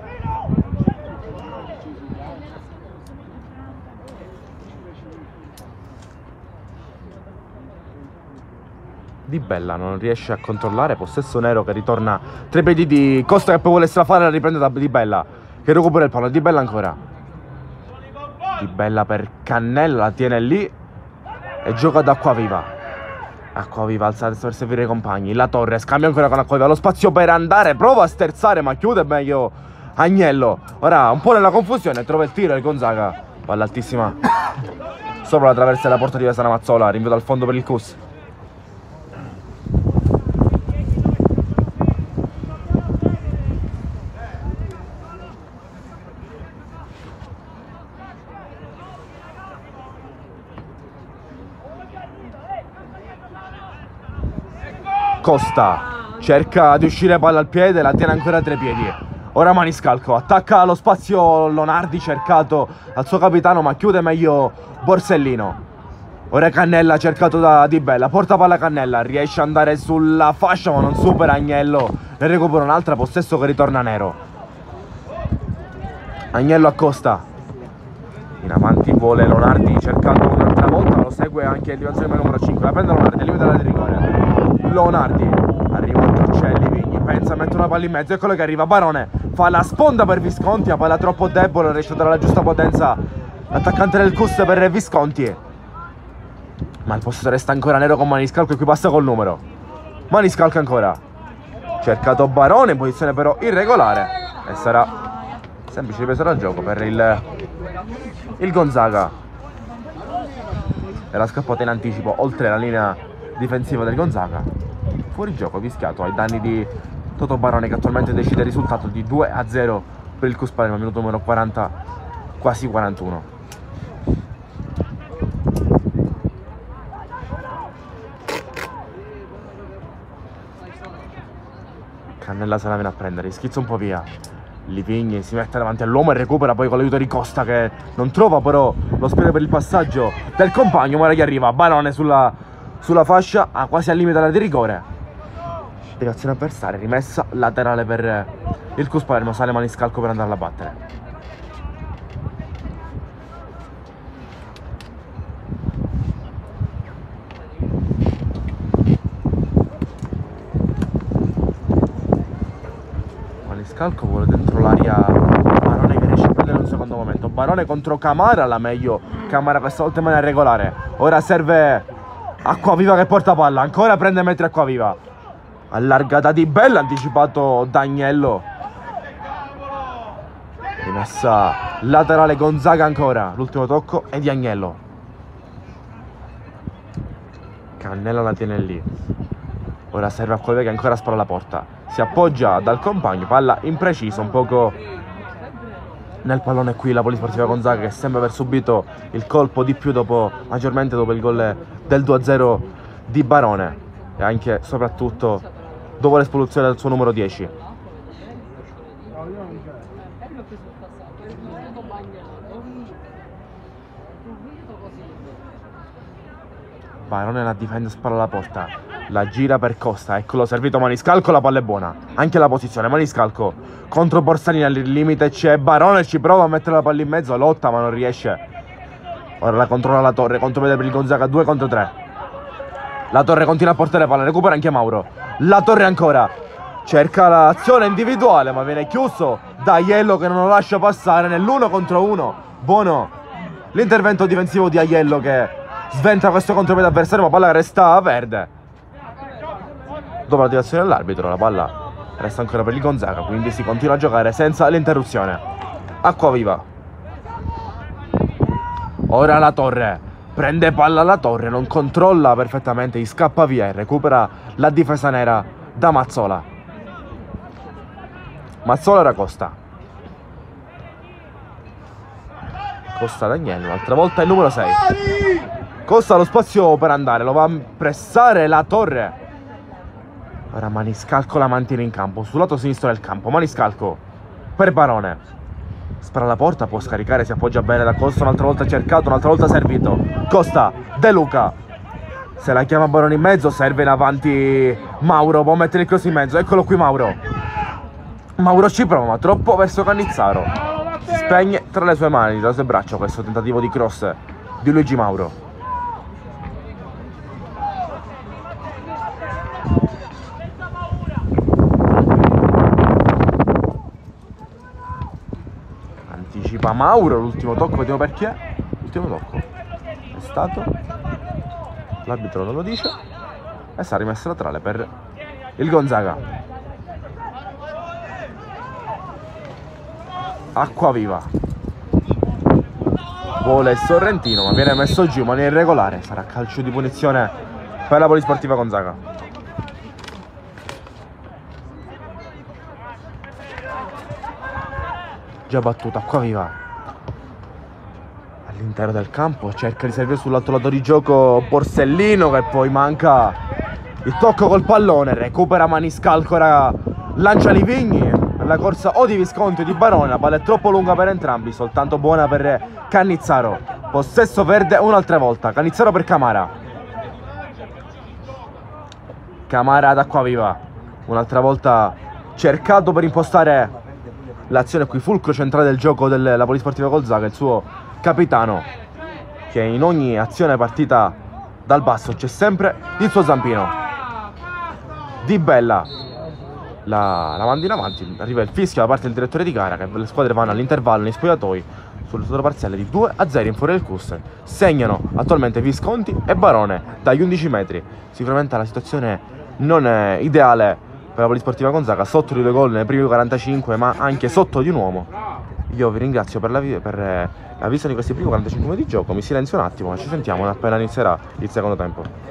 S3: Di Bella non riesce a controllare, possesso nero che ritorna tra i piedi di Costa che poi vuole strafare, la riprende da Di Bella che recupera il pallone, Di Bella ancora. Di Bella per Cannella, la tiene lì e gioca ad Acquaviva. Acquaviva alza per servire i compagni. La Torre scambia ancora con Acquaviva, lo spazio per andare, prova a sterzare ma chiude meglio Agnello. Ora un po' nella confusione trova il tiro il Gonzaga, palla altissima sopra la traversa della porta di Vesana Mazzola, rinvio dal fondo per il Cus. Costa cerca di uscire palla al piede, la tiene ancora a tre piedi. Ora Maniscalco attacca lo spazio Lonardi cercato al suo capitano ma chiude meglio Borsellino. Ora Cannella cercato da Di Bella, porta palla Cannella, riesce ad andare sulla fascia ma non supera Agnello, ne recupera un'altra, possesso che ritorna nero. Agnello a Costa, in avanti vuole Lonardi cercando un'altra volta, lo segue anche il difensore numero cinque, la prende Lonardi, al limite della di rigore. Lonardi arriva il Torcelli, Vigni pensa a mettere una palla in mezzo, eccolo che arriva Barone, fa la sponda per Visconti, la palla troppo debole, riesce a dare la giusta potenza l'attaccante del Cus per Visconti, ma il possesso resta ancora nero con Maniscalco e qui passa col numero. Maniscalco ancora cercato Barone in posizione però irregolare e sarà semplice ripresa dal gioco per il, il Gonzaga. Era scappata in anticipo oltre la linea difensiva del Gonzaga, fuori gioco fischiato ai danni di Toto Barone che attualmente decide il risultato di due a zero per il Cus Palermo, minuto numero quaranta, quasi quarantuno. Cannella se la viene a prendere, schizza un po' via, Livigni si mette davanti all'uomo e recupera poi con l'aiuto di Costa che non trova però lo spazio per il passaggio del compagno, ma ora gli arriva Barone sulla sulla fascia, ah, quasi al limite della di rigore. Deviazione avversaria, rimessa laterale per il Cus Palermo, sale Maniscalco per andarla a battere. Maniscalco vuole dentro l'aria Barone che riesce a prendere un secondo momento. Barone contro Camara, la meglio Camara questa volta in maniera regolare. Ora serve Acquaviva che porta palla, ancora prende metri Acquaviva, allargata Di Bella, anticipato D'Agnello, rimessa laterale Gonzaga ancora, l'ultimo tocco è di Agnello. Cannella la tiene lì, ora serve Acquaviva che ancora spara la porta, si appoggia dal compagno, palla imprecisa, un poco nel pallone qui la Polisportiva Gonzaga che sembra aver subito il colpo di più dopo, maggiormente dopo il gol del due a zero di Barone e anche soprattutto dopo l'espulsione del suo numero dieci. Barone la difende, spara la porta, La gira per Costa, eccolo servito Maniscalco, la palla è buona. Anche la posizione, Maniscalco contro Borsalini al limite, c'è Barone, ci prova a mettere la palla in mezzo, lotta ma non riesce. Ora la controlla la Torre, contropiede per il Gonzaga, due contro tre. La Torre continua a portare palla, recupera anche Mauro. La Torre ancora, cerca l'azione individuale ma viene chiuso da Aiello che non lo lascia passare nell'uno contro uno. Buono l'intervento difensivo di Aiello che sventa questo contropiede avversario, ma palla resta verde. Dopo l'attivazione dell'arbitro la palla resta ancora per il Gonzaga, quindi si continua a giocare senza l'interruzione. Acquaviva. Ora la Torre, prende palla la Torre, non controlla perfettamente, gli scappa via e recupera la difesa nera da Mazzola. Mazzola era Costa. Costa Daniele, un'altra volta il numero sei. Costa ha lo spazio per andare, lo va a pressare la Torre. Ora Maniscalco la mantiene in campo, sul lato sinistro del campo, Maniscalco per Barone. Spara la porta, può scaricare, si appoggia bene da Costa, un'altra volta cercato, un'altra volta servito. Costa, De Luca, se la chiama Barone in mezzo, serve in avanti Mauro, può mettere il cross in mezzo, eccolo qui Mauro. Mauro ci prova, ma troppo verso Cannizzaro. Si spegne tra le sue mani, tra le sue braccia, questo tentativo di cross di Luigi Mauro. Anticipa Mauro, l'ultimo tocco, vediamo perché. L'ultimo tocco è stato, l'arbitro non lo dice, e sarà rimessa laterale per il Gonzaga. Acquaviva, vuole il Sorrentino ma viene messo giù in maniera irregolare, sarà calcio di punizione per la Polisportiva Gonzaga. Già battuta, Acquaviva all'interno del campo, cerca di servire sull'altro lato di gioco Borsellino che poi manca il tocco col pallone, recupera Maniscalco, ora lancia Livigni, la corsa o di Visconti o di Barone, la palla è troppo lunga per entrambi, soltanto buona per Cannizzaro. Possesso verde un'altra volta, Cannizzaro per Camara. Camara ad Acquaviva, un'altra volta cercato per impostare l'azione qui, fulcro centrale del gioco della Polisportiva Gonzaga, il suo capitano, che in ogni azione partita dal basso c'è sempre il suo zampino. Di Bella la, la manda in avanti, arriva il fischio da parte del direttore di gara che le squadre vanno all'intervallo nei spogliatoi sul risultato parziale di due a zero in fuori del Custer. Segnano attualmente Visconti e Barone dagli undici metri. Sicuramente la situazione non è ideale per la Polisportiva Gonzaga, sotto di due gol nei primi quarantacinque ma anche sotto di un uomo. Io vi ringrazio per la, per la vista di questi primi quarantacinque minuti di gioco, mi silenzio un attimo e ci sentiamo appena inizierà il secondo tempo.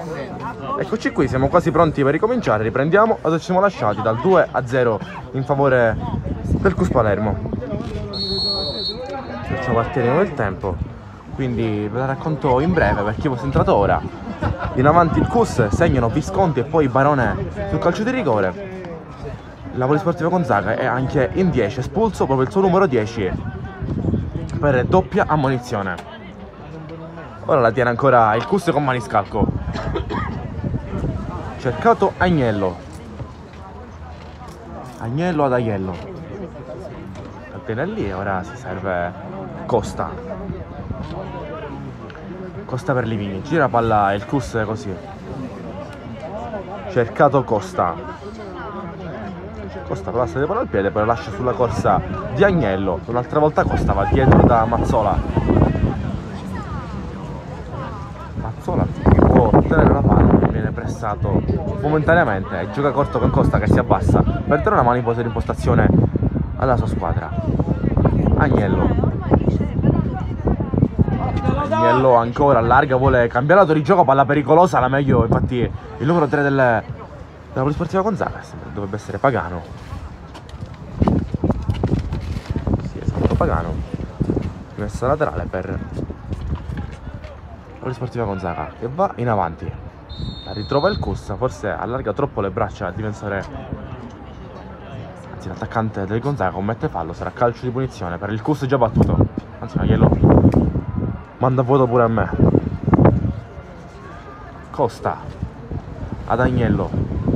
S3: Eccoci qui, siamo quasi pronti per ricominciare, riprendiamo dove ci siamo lasciati dal due a zero in favore del Cus Palermo. Facciamo partire il tempo, quindi ve la racconto in breve per chi fosse entrato ora. In avanti il Cus, segnano Visconti e poi Barone sul calcio di rigore. La Polisportiva Gonzaga è anche in dieci, espulso proprio il suo numero dieci per doppia ammonizione. Ora la tiene ancora il Cus con maniscalco. Cercato Agnello. Agnello ad Aiello. La tiene lì e ora si serve Costa. Costa per Livigni. Gira palla il Cus così. Cercato Costa. Costa passa di palla al piede, poi lascia sulla corsa di Agnello. Un'altra volta Costa va dietro da Mazzola. Mazzola che può tenere la palla, viene pressato momentaneamente e gioca corto con Costa che si abbassa per dare una mano in posa di impostazione alla sua squadra. Agnello. Agnello ancora allarga, vuole cambiare lato di gioco, palla pericolosa, la meglio infatti il numero tre del, della Polisportiva Gonzaga, dovrebbe essere Pagano. Sì, esatto, Pagano. Messa laterale per la Polisportiva Gonzaga che va in avanti. La ritrova il Cus, forse allarga troppo le braccia al difensore, anzi l'attaccante del Gonzaga commette fallo, sarà calcio di punizione per il Cus già battuto. Anzi Agnello manda a vuoto pure a me. Costa ad Agnello.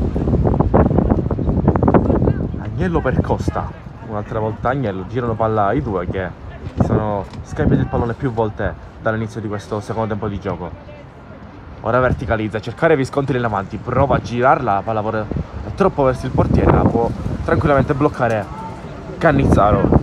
S3: Agnello per Costa. Un'altra volta Agnello, girano palla i due che si sono scambiati il pallone più volte dall'inizio di questo secondo tempo di gioco. Ora verticalizza, cercare Visconti in avanti, prova a girarla, la palla è troppo verso il portiere, la può tranquillamente bloccare Cannizzaro.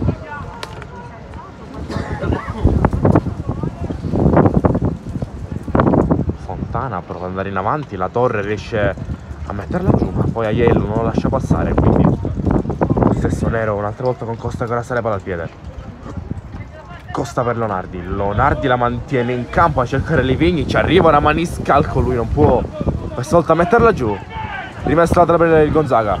S3: Fontana prova ad andare in avanti, la Torre riesce a metterla giù, ma poi Aiello non lo lascia passare, quindi lo stesso Nero un'altra volta con Costa che ora sale palla al piede. Costa per Leonardi, Leonardi la mantiene in campo a cercare Livigni, ci arriva una maniscalco, lui non può questa volta metterla giù. Rimessa la per il Gonzaga.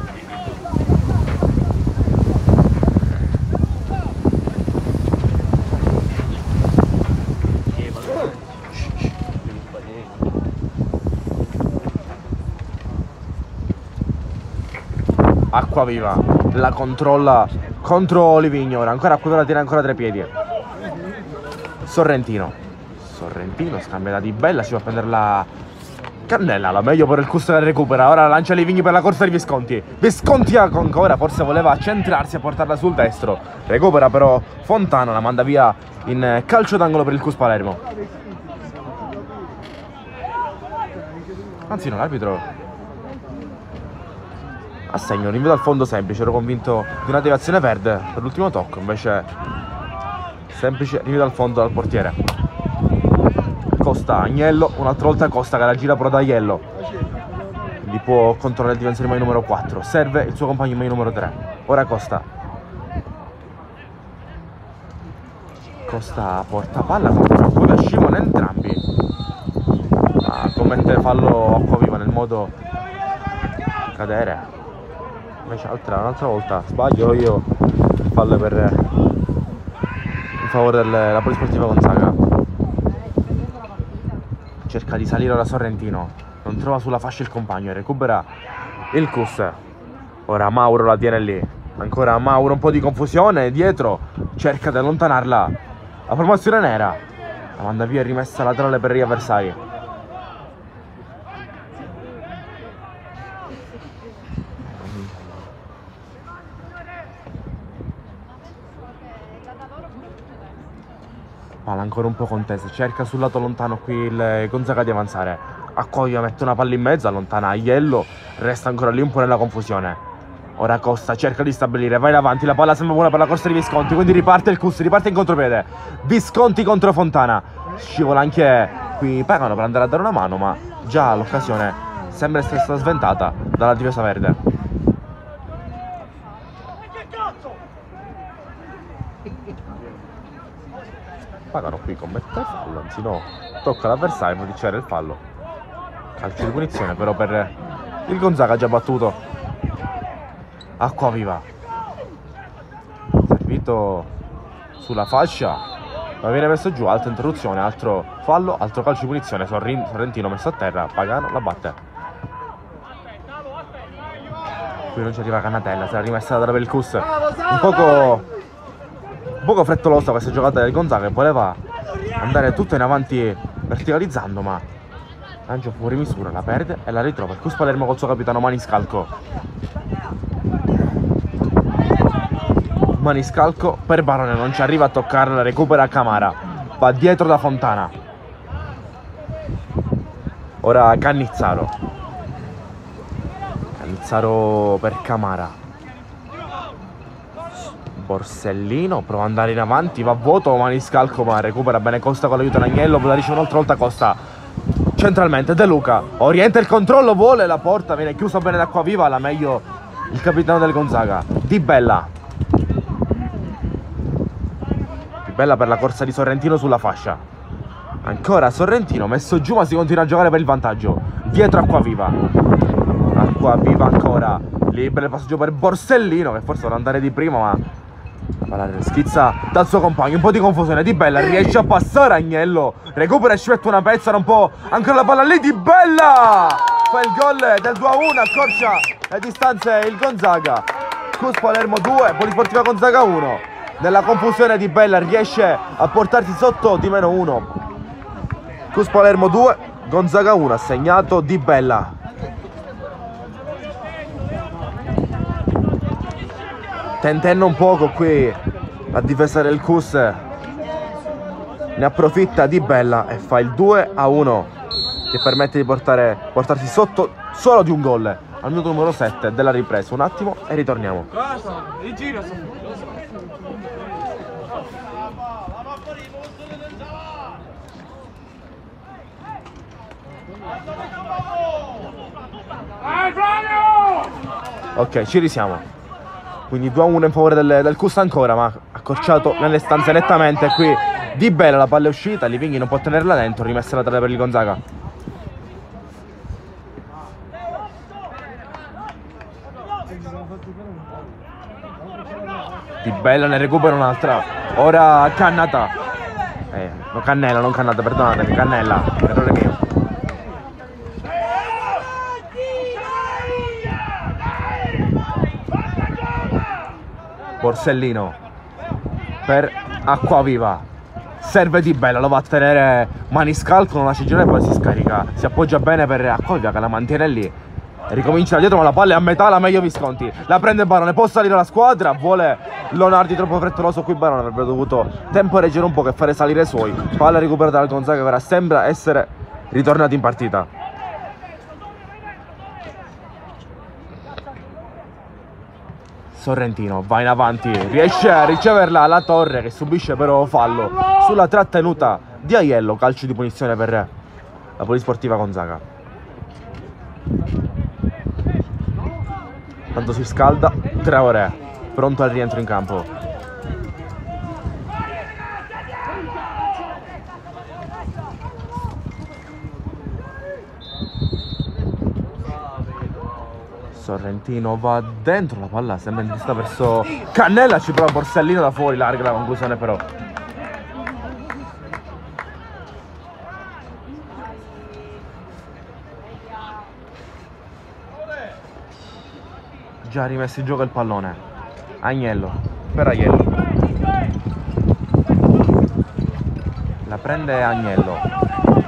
S3: Acquaviva la controlla contro Livigno, ora ancora Acquaviva la tiene ancora tre piedi. Sorrentino. Sorrentino scambia da Di Bella, si va a prendere la Cannella, la meglio per il Cus che recupera. Ora lancia Livigni per la corsa di Visconti. Visconti ancora, forse voleva centrarsi a portarla sul destro. Recupera però Fontana, la manda via in calcio d'angolo per il Cus Palermo. Anzi no, l'arbitro assegna un rinvio dal fondo semplice, ero convinto di una deviazione verde per l'ultimo tocco, invece semplice rinvio dal fondo dal portiere. Costa, Agnello, un'altra volta Costa che la gira però da Aiello, quindi può controllare il difensore mai numero quattro, serve il suo compagno mai numero tre. Ora Costa. Costa porta palla, poi scivola entrambi, ma commette fallo Acquaviva nel modo di cadere. Invece altra, un'altra volta sbaglio io, fallo per in favore della Polisportiva Gonzaga. Cerca di salire ora Sorrentino, non trova sulla fascia il compagno e recupera il Cus. Ora Mauro la tiene lì, ancora Mauro, un po' di confusione dietro, cerca di allontanarla la formazione nera, la manda via, rimessa laterale per gli avversari. Palla ancora un po' contesa, cerca sul lato lontano qui il Gonzaga di avanzare. Acquaviva mette una palla in mezzo, allontana Aiello, resta ancora lì un po' nella confusione. Ora Costa cerca di stabilire, va in avanti, la palla sembra buona per la corsa di Visconti, quindi riparte il Cus, riparte in contropiede. Visconti contro Fontana, scivola anche qui Pagano per andare a dare una mano, ma già l'occasione sembra essere stata sventata dalla difesa verde. Pagano qui commette il fallo, anzi no, tocca l'avversario per dicere il fallo. Calcio di punizione però per il Gonzaga già battuto. Acquaviva. Servito sulla fascia. Ma viene messo giù, altra interruzione, altro fallo, altro calcio di punizione. Sorrentino messo a terra, Pagano la batte. Qui non ci arriva Cannatella, sarà rimessa da Belcus. Un poco un poco frettolosa questa giocata del Gonzaga, che voleva andare tutto in avanti verticalizzando, ma lancia fuori misura, la perde e la ritrova il Cus Palermo col suo capitano Maniscalco. Maniscalco per Barone, non ci arriva a toccarla, recupera Camara, va dietro da Fontana. Ora Cannizzaro. Cannizzaro per Camara. Borsellino prova ad andare in avanti, va a vuoto Maniscalco, ma recupera bene Costa con l'aiuto di Agnello, poi la riceve un'altra volta Costa. Centralmente De Luca orienta il controllo, vuole la porta, viene chiusa bene da Acquaviva, la meglio il capitano del Gonzaga. Di Bella. Di Bella per la corsa di Sorrentino sulla fascia. Ancora Sorrentino messo giù, ma si continua a giocare per il vantaggio. Dietro Acquaviva. Acquaviva ancora. Libero il passaggio per Borsellino, che forse vuole andare di prima, ma la palla schizza dal suo compagno. Un po' di confusione. Di Bella riesce a passare Agnello, recupera e ci mette una pezza un po'. Ancora la palla lì, Di Bella fa il gol del due a uno, accorcia le distanze il Gonzaga. Cus Palermo due, Polisportiva Gonzaga uno. Nella confusione Di Bella riesce a portarsi sotto di meno uno. Cus Palermo due, Gonzaga uno, ha segnato Di Bella. Tentendo un poco qui la difesa del Cus, ne approfitta Di Bella e fa il due a uno, che permette di portare, portarsi sotto solo di un gol al minuto numero sette della ripresa. Un attimo e ritorniamo. Ok, ci risiamo. Quindi due a uno in favore del, del Cus ancora, ma accorciato nelle stanze nettamente. Qui Di Bella, la palla è uscita, Livinghi non può tenerla dentro, rimessa laterale per il Gonzaga. Di Bella ne recupera un'altra. Ora Cannata. Eh, no, Cannella, non Cannata, perdonatemi, Cannella, errore mio. Borsellino per Acquaviva, serve Di Bella, lo va a tenere Maniscalco, non la ciglia e poi si scarica, si appoggia bene per Acquaviva che la mantiene lì, ricomincia da dietro ma la palla è a metà, la meglio Visconti, la prende Barone, può salire la squadra, vuole Lonardi troppo frettoloso, qui Barone avrebbe dovuto temporeggiare un po' e fare salire i suoi. Palla recuperata dal Gonzaga che ora sembra essere ritornato in partita. Sorrentino va in avanti, riesce a riceverla alla Torre che subisce però fallo sulla trattenuta di Aiello, calcio di punizione per la Polisportiva Gonzaga. Tanto si scalda, Traoré pronto al rientro in campo. Sorrentino va dentro, la palla sembra in vista verso Cannella, ci prova Borsellino da fuori, larga la conclusione però. Già rimesso in gioco il pallone. Agnello per Aiello. La prende Agnello.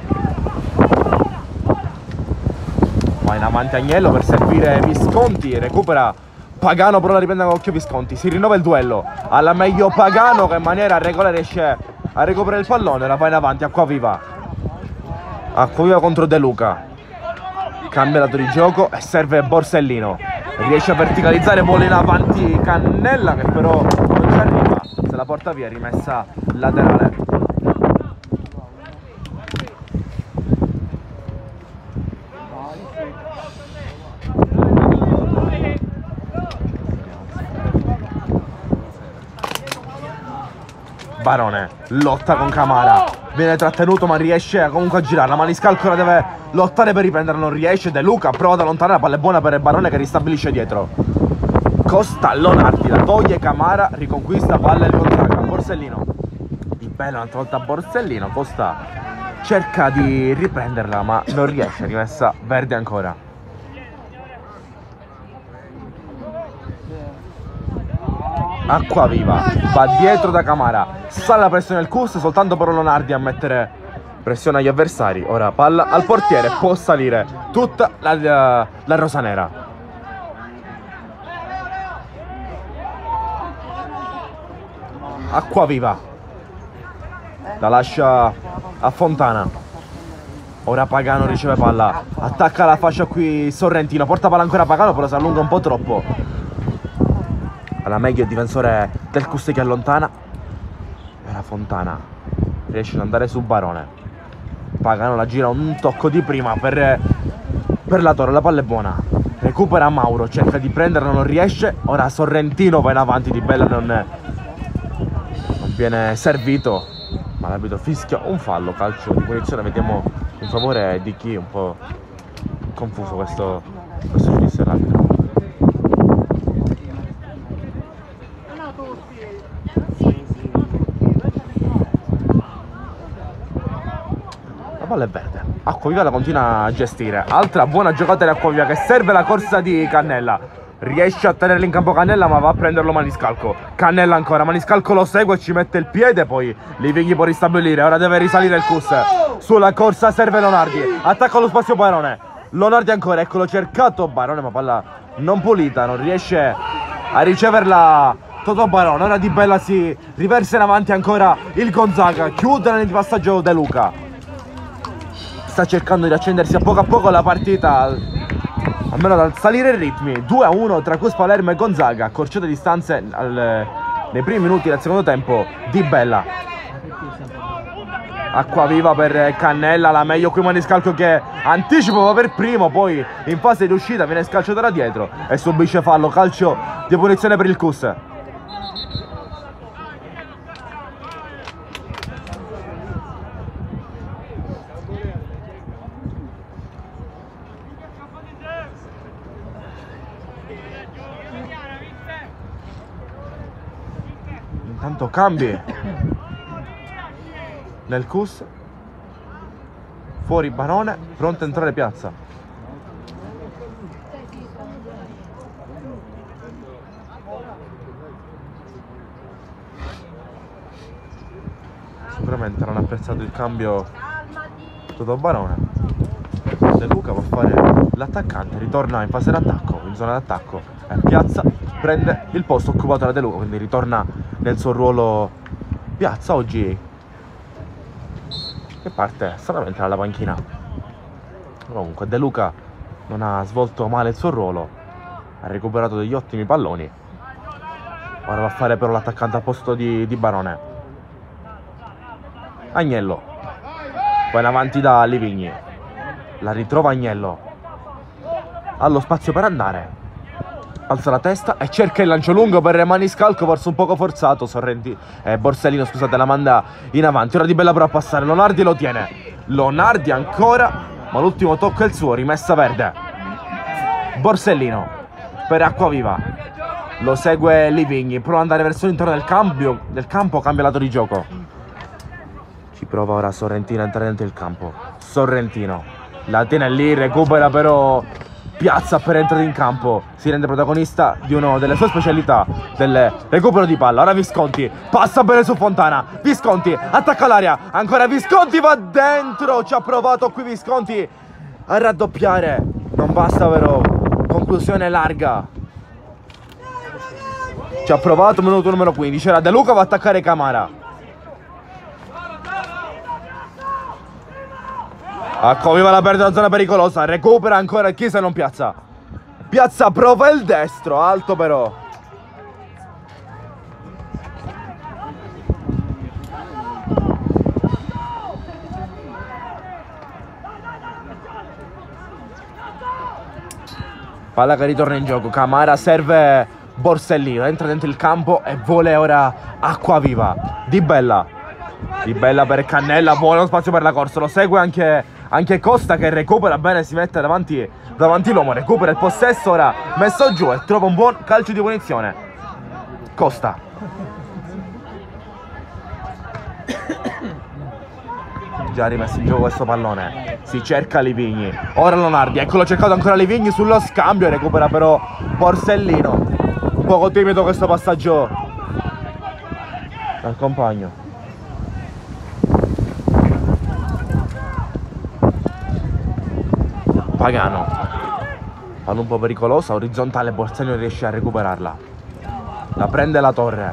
S3: Va in avanti Agnello per servire Visconti, recupera Pagano, però la riprende con occhio Visconti, si rinnova il duello, alla meglio Pagano che in maniera regolare riesce a recuperare il pallone, la va in avanti Acquaviva. Acquaviva contro De Luca, cambia lato di gioco e serve Borsellino, riesce a verticalizzare, vola in avanti Cannella che però non ci arriva, se la porta via, rimessa laterale. Barone lotta con Camara, viene trattenuto ma riesce comunque a girarla. Maniscalco ora deve lottare per riprenderla, non riesce. De Luca prova ad allontanare, la palla è buona per il Barone che ristabilisce dietro. Costa Lonardi, la toglie Camara, riconquista palla il Gonzaga. Borsellino, Di Bella un'altra volta Borsellino, Costa cerca di riprenderla ma non riesce, rimessa verde ancora. Acquaviva va dietro da Camara, sale la pressione del Cus, soltanto però Lonardi a mettere pressione agli avversari. Ora palla al portiere, può salire tutta la, la, la rosanera. Acquaviva la lascia a Fontana. Ora Pagano riceve palla, attacca la fascia qui Sorrentino, porta palla ancora Pagano però si allunga un po' troppo. Alla meglio il difensore del Cus che allontana. E la Fontana riesce ad andare su Barone. Pagano la gira un tocco di prima per, per la Torre, la palla è buona. Recupera Mauro, cerca di prenderla, non riesce. Ora Sorrentino va in avanti, Di Bella non, non viene servito, ma l'arbitro fischia un fallo, calcio di punizione. Vediamo in favore di chi, un po' confuso questo, questo giudizio dell'arbitro. La palla è verde, Acquaviva la continua a gestire. Altra buona giocata di Acquaviva che serve la corsa di Cannella. Riesce a tenerla in campo Cannella ma va a prenderlo Maniscalco. Cannella ancora, Maniscalco lo segue e ci mette il piede, poi Livighi può ristabilire. Ora deve risalire il Cus. Sulla corsa serve Lonardi, attacca lo spazio Barone. Lonardi ancora, eccolo cercato Barone ma palla non pulita, non riesce a riceverla Totò Barone. Ora Di Bella si riversa in avanti ancora il Gonzaga, chiude nel passaggio De Luca. Sta cercando di accendersi a poco a poco la partita, almeno dal salire i ritmi. Due a uno tra Cus Palermo e Gonzaga, accorciate distanze al, nei primi minuti del secondo tempo. Di Bella, Acquaviva per Cannella, la meglio qui Maniscalco che anticipa va per primo, poi in fase di uscita viene scalciato da dietro e subisce fallo, calcio di punizione per il Cus. Intanto cambi nel Cus, fuori Barone, pronto a entrare Piazza. Sicuramente non ha apprezzato il cambio Totò Barone. De Luca può fare l'attaccante, ritorna in fase d'attacco, in zona d'attacco e Piazza prende il posto occupato da De Luca, quindi ritorna nel suo ruolo Piazza oggi, che parte stranamente dalla panchina. Comunque De Luca non ha svolto male il suo ruolo, ha recuperato degli ottimi palloni. Ora va a fare però l'attaccante al posto di, di Barone. Agnello va in avanti da Livigni, la ritrova Agnello, ha lo spazio per andare, alza la testa e cerca il lancio lungo per Maniscalco, forse un poco forzato. Sorrenti, eh, Borsellino scusate, la manda in avanti. Ora Di Bella prova a passare, Lonardi lo tiene, Lonardi ancora, ma l'ultimo tocco è il suo, rimessa verde. Borsellino per Acquaviva, lo segue Livigni, prova ad andare verso l'interno del, cambio, del campo, cambia lato di gioco. Ci prova ora Sorrentino a entrare dentro il campo. Sorrentino la tiene lì, recupera però Piazza per entrare in campo, si rende protagonista di una delle sue specialità, del recupero di palla. Ora Visconti passa bene su Fontana, Visconti attacca l'area, ancora Visconti va dentro, ci ha provato qui Visconti a raddoppiare, non basta però, conclusione larga. Ci ha provato, minuto numero quindici, ora De Luca va a attaccare Camara. Acquaviva la perde una zona pericolosa, recupera ancora Chiesa, non Piazza. Piazza prova il destro, alto però. Palla che ritorna in gioco, Camara serve Borsellino, entra dentro il campo e vuole ora Acquaviva. Di Bella Di Bella per Cannella, buono spazio per la corsa, lo segue anche, anche Costa che recupera bene, si mette davanti, davanti l'uomo, recupera il possesso, ora messo giù e trova un buon calcio di punizione. Costa. Già rimesso in gioco questo pallone, si cerca Livigni, ora Lonardi, eccolo cercato ancora Livigni sullo scambio, recupera però Borsellino, un poco timido questo passaggio dal compagno. Pagano, palla un po' pericolosa, orizzontale, Borsellino riesce a recuperarla, la prende la Torre,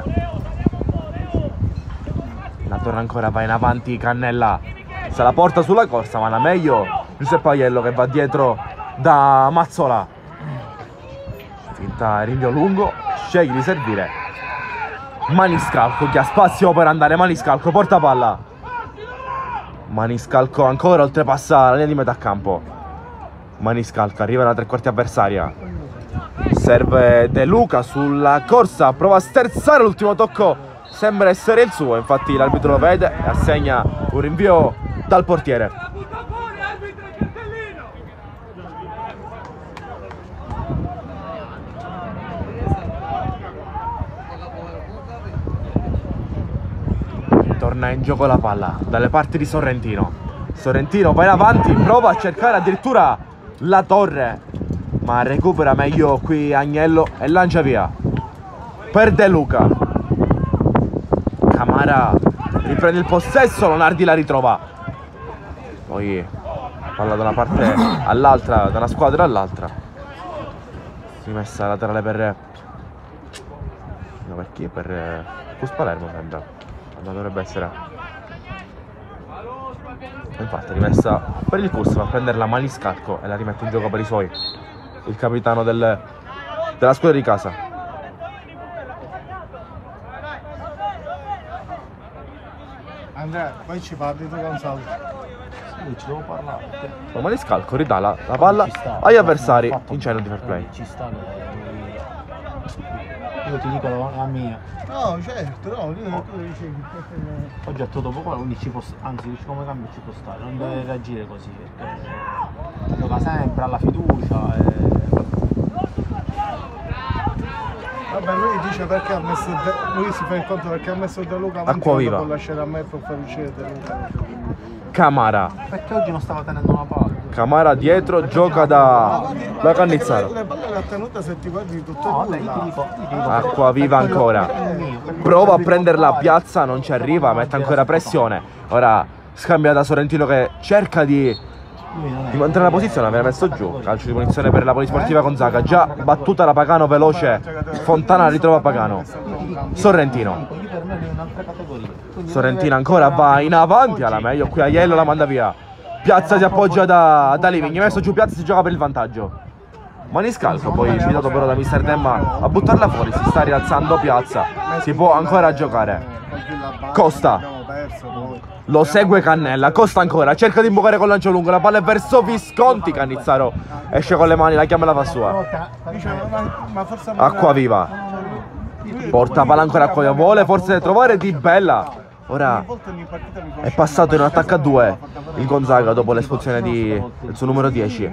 S3: la Torre ancora va in avanti, Cannella se la porta sulla corsa, ma la meglio Giuseppe Aiello che va dietro da Mazzola, finta rinvio lungo, sceglie di servire Maniscalco che ha spazio per andare, Maniscalco porta palla, Maniscalco ancora oltrepassa la linea di metà campo, Maniscalco arriva alla tre quarti avversaria, serve De Luca sulla corsa, prova a sterzare, l'ultimo tocco sembra essere il suo, infatti l'arbitro lo vede e assegna un rinvio dal portiere. Torna in gioco la palla dalle parti di Sorrentino, Sorrentino va in avanti, prova a cercare addirittura la Torre, ma recupera meglio qui Agnello e lancia via per De Luca. Camara riprende il possesso, Lonardi la ritrova, poi palla da una parte all'altra, da una squadra all'altra, rimessa laterale per no, per chi? Per Cus Palermo sembra, ma dovrebbe essere, infatti rimessa per il Cus, va a prenderla Maniscalco e la rimette in gioco per i suoi, il capitano del, della squadra di casa.
S5: Andrea, poi ci parli tu con Salvo.
S4: Sì, ci devo parlare.
S3: Ma Maniscalco ridà la, la palla agli avversari in channel di fair play.
S4: Ci sta, io ti dico la mia.
S5: No, certo, no, io
S4: Oh.
S5: tu dicevi.
S4: Ho detto dopo qua, quindi ci può, anzi dici come cambio ci può stare, non deve reagire così, perché gioca sempre alla fiducia e...
S5: Vabbè, lui dice perché ha messo De... lui si fa il conto perché ha messo De Luca
S3: Acqua viva.
S5: può lasciare a me per far uscire De Luca.
S3: Camara,
S4: Perché oggi non stava tenendo una palla.
S3: Camara dietro, gioca da, da Cannizzaro.
S5: Le palle le ha tenute se ti guardi tutto
S4: No,
S5: e
S4: vabbè, io ti dico, io ti dico
S3: Acqua viva ancora, prova a prenderla a piazza, non ci arriva, mette ancora pressione, ora scambia da Sorrentino che cerca di, di mantenere la posizione, aveva messo giù, calcio di punizione per la Polisportiva Gonzaga, già battuta la Pagano veloce, Fontana ritrova Pagano, Sorrentino,
S4: io per me è un'altra categoria. Quindi
S3: Sorrentino ancora va in avanti, alla meglio qui Aiello la manda via, Piazza si appoggia da, da Livigni, messo giù Piazza, si gioca per il vantaggio. Maniscalco poi invitato però da mister Demma a buttarla fuori, si sta rialzando Piazza, si può ancora giocare. Costa, lo segue Cannella, Costa ancora, cerca di imbucare con lancio lungo, la palla è verso Visconti, Cannizzaro esce con le mani, la chiama e la fa sua. Acqua viva, porta palla ancora a Acqua, vuole forse trovare Di Bella. Ora è passato in un attacco a due il Gonzaga dopo l'espulsione di, del suo numero dieci.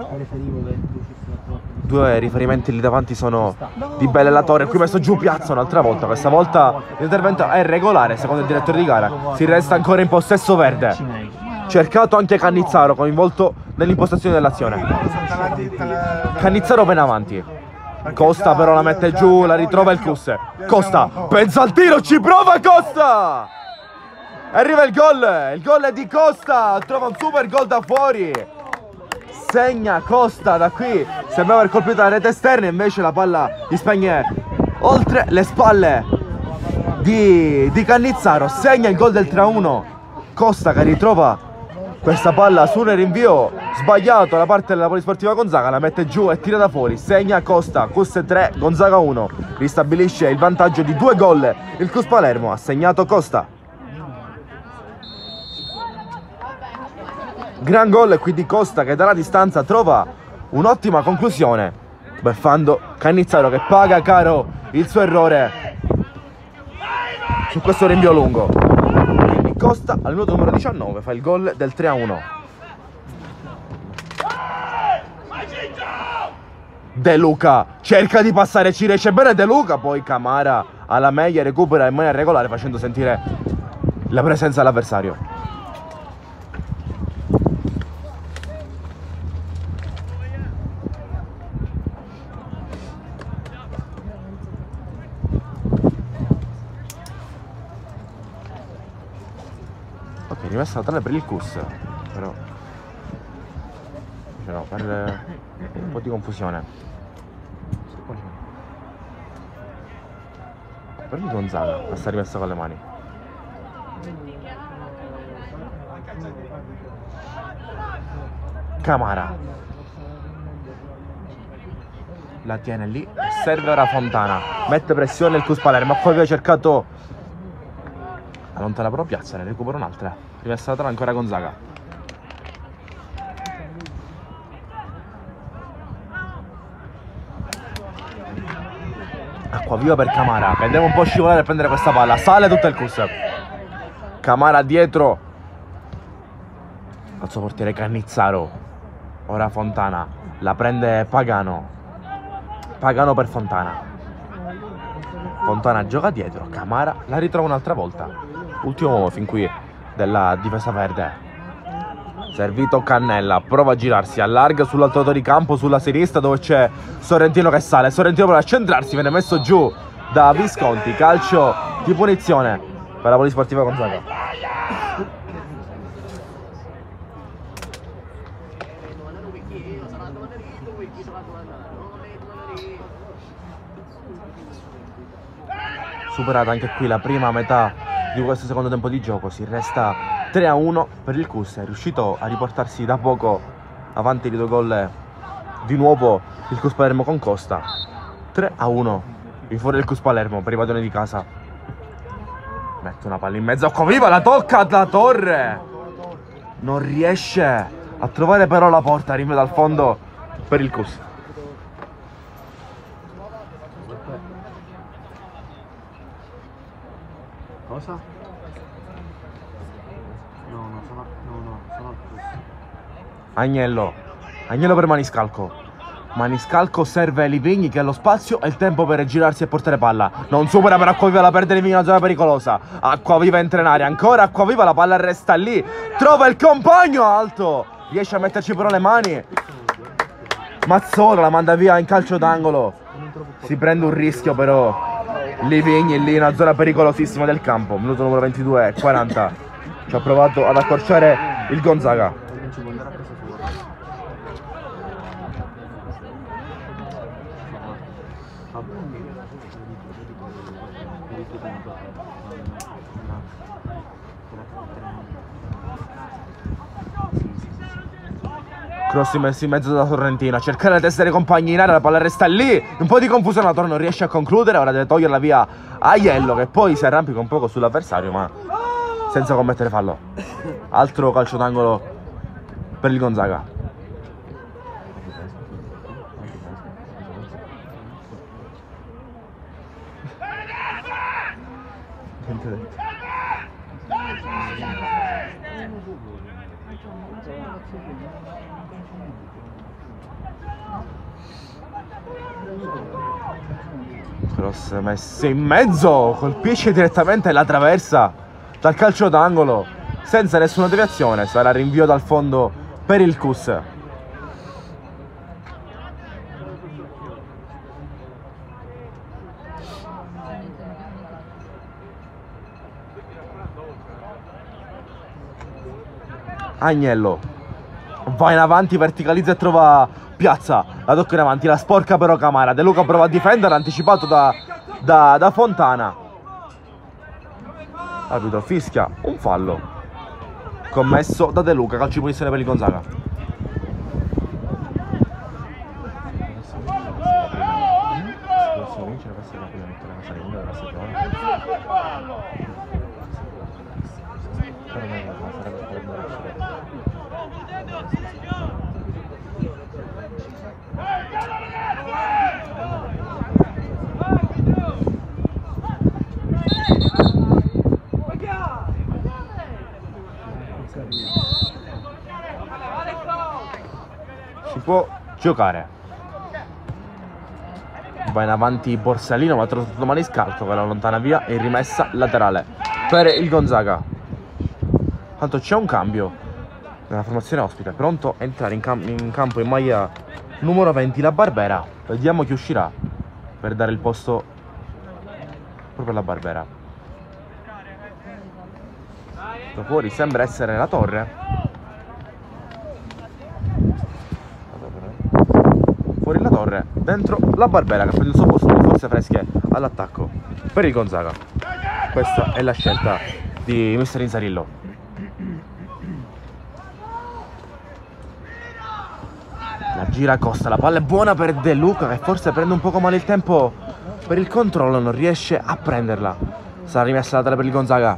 S3: Due riferimenti lì davanti sono Di Bella e la Torre. Qui messo giù Piazza un'altra volta. Questa volta l'intervento è regolare secondo il direttore di gara. Si resta ancora in possesso verde. Cercato anche Cannizzaro, coinvolto nell'impostazione dell'azione. Cannizzaro va in avanti. Costa però la mette giù, la ritrova il Cus. Costa, pensa al tiro, ci prova Costa! Arriva il gol, il gol è di Costa, trova un super gol da fuori. Segna Costa da qui, sembrava aver colpito la rete esterna, invece la palla gli spegne oltre le spalle di, di Cannizzaro. Segna il gol del tre a uno. Costa che ritrova questa palla su un rinvio sbagliato da parte della Polisportiva Gonzaga, la mette giù e tira da fuori. Segna Costa, Cus tre, Gonzaga uno. Ristabilisce il vantaggio di due gol. Il Cus Palermo ha segnato Costa. Gran gol qui di Costa che dalla distanza trova un'ottima conclusione, beffando Cannizzaro che paga caro il suo errore su questo rinvio lungo. Quindi Costa al minuto numero diciannove fa il gol del tre a uno. De Luca cerca di passare, ci riesce bene De Luca, poi Camara alla meglio recupera in maniera regolare facendo sentire la presenza dell'avversario. Ok, rimessa laterale per il Cus, però no, per un po' di confusione. Per il Gonzaga la sta rimessa con le mani. Camara la tiene lì, serve ora Fontana, mette pressione il Cus Palermo, poi aveva cercato allontana però piazza, ne recupera un'altra, rimessa laterale ancora Gonzaga. Acqua viva per Camara, che deve un po' scivolare a prendere questa palla, sale tutto il Cus. Camara dietro al suo portiere Cannizzaro, ora Fontana, la prende Pagano, Pagano per Fontana, Fontana gioca dietro, Camara la ritrova un'altra volta, ultimo uomo fin qui della difesa verde. Servito Cannella, prova a girarsi, allarga sull'altro lato di campo, sulla sinistra dove c'è Sorrentino che sale, Sorrentino prova a centrarsi, viene messo giù da Visconti, calcio di punizione per la Polisportiva Gonzaga. Superata anche qui la prima metà di questo secondo tempo di gioco, si resta tre a uno per il Cus, è riuscito a riportarsi da poco avanti di due gol di nuovo il Cus Palermo con Costa. Tre a uno in fuori del Cus Palermo per i padroni di casa. Mette una palla in mezzo, acqua viva, la tocca da Torre, non riesce a trovare però la porta, rinvia dal fondo per il Cus.
S5: Cosa? No, no, sono, no, no, sono al Cus.
S3: Agnello, Agnello per Maniscalco. Maniscalco serve Livigni che ha lo spazio e il tempo per girarsi e portare palla. Non supera per Acquaviva, la perde Livigni, una zona pericolosa. Acquaviva entra in area, ancora Acquaviva, la palla resta lì. Trova il compagno alto, riesce a metterci però le mani. Mazzola la manda via in calcio d'angolo. Si prende un rischio però Livigni lì in una zona pericolosissima del campo. Minuto numero ventidue e quaranta. Ci ha provato ad accorciare il Gonzaga. Cross messi in mezzo da Sorrentino, a cercare la testa dei compagni in area, la palla resta lì, un po' di confusione, la Torre non riesce a concludere, ora deve toglierla via Aiello che poi si arrampica un poco sull'avversario ma senza commettere fallo. Altro calcio d'angolo per il Gonzaga. Cross messo in mezzo, colpisce direttamente la traversa dal calcio d'angolo senza nessuna deviazione, sarà rinvio dal fondo per il Cus. Agnello va in avanti, verticalizza e trova Piazza, la tocca in avanti, la sporca però Camara. De Luca prova a difendere, anticipato da, da, da Fontana. Arbitro fischia un fallo commesso da De Luca, calcio di punizione per il Gonzaga. può giocare. Va in avanti Borsellino, ma trovato Maniscalco che la allontana via e rimessa laterale per il Gonzaga. Tanto c'è un cambio nella formazione ospite, pronto a entrare in, cam in campo in maglia numero venti la Barbera. Vediamo chi uscirà per dare il posto proprio alla Barbera. Da fuori sembra essere la Torre. Fuori la Torre, dentro la Barbera che prende il suo posto di forze fresche all'attacco per il Gonzaga. Questa è la scelta di mister Insarillo. La gira Costa, la palla è buona per De Luca che forse prende un poco male il tempo per il controllo, non riesce a prenderla. Sarà rimessa laterale per il Gonzaga.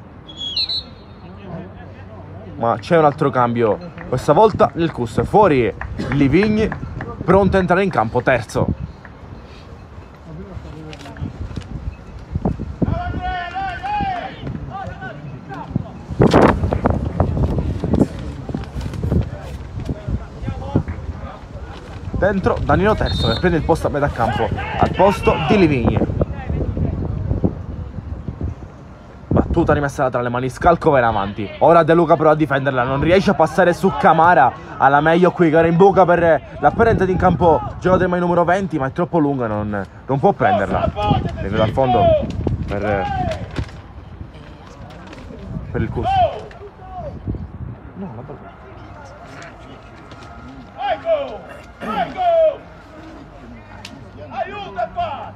S3: Ma c'è un altro cambio, questa volta nel C U S, fuori Livigni, pronto a entrare in campo, terzo. Dentro Danilo Terzo che prende il posto a metà campo al posto di Livigni. Battuta rimessa laterale, Maniscalco va in avanti. Ora De Luca però a difenderla, non riesce a passare su Camara. Alla meglio qui che era in buca per l'apparente in campo giocatore mai numero venti, ma è troppo lunga, non, non può prenderla. Deve dal fondo per, per il C U S. No, la palla.
S4: Aiuta qua!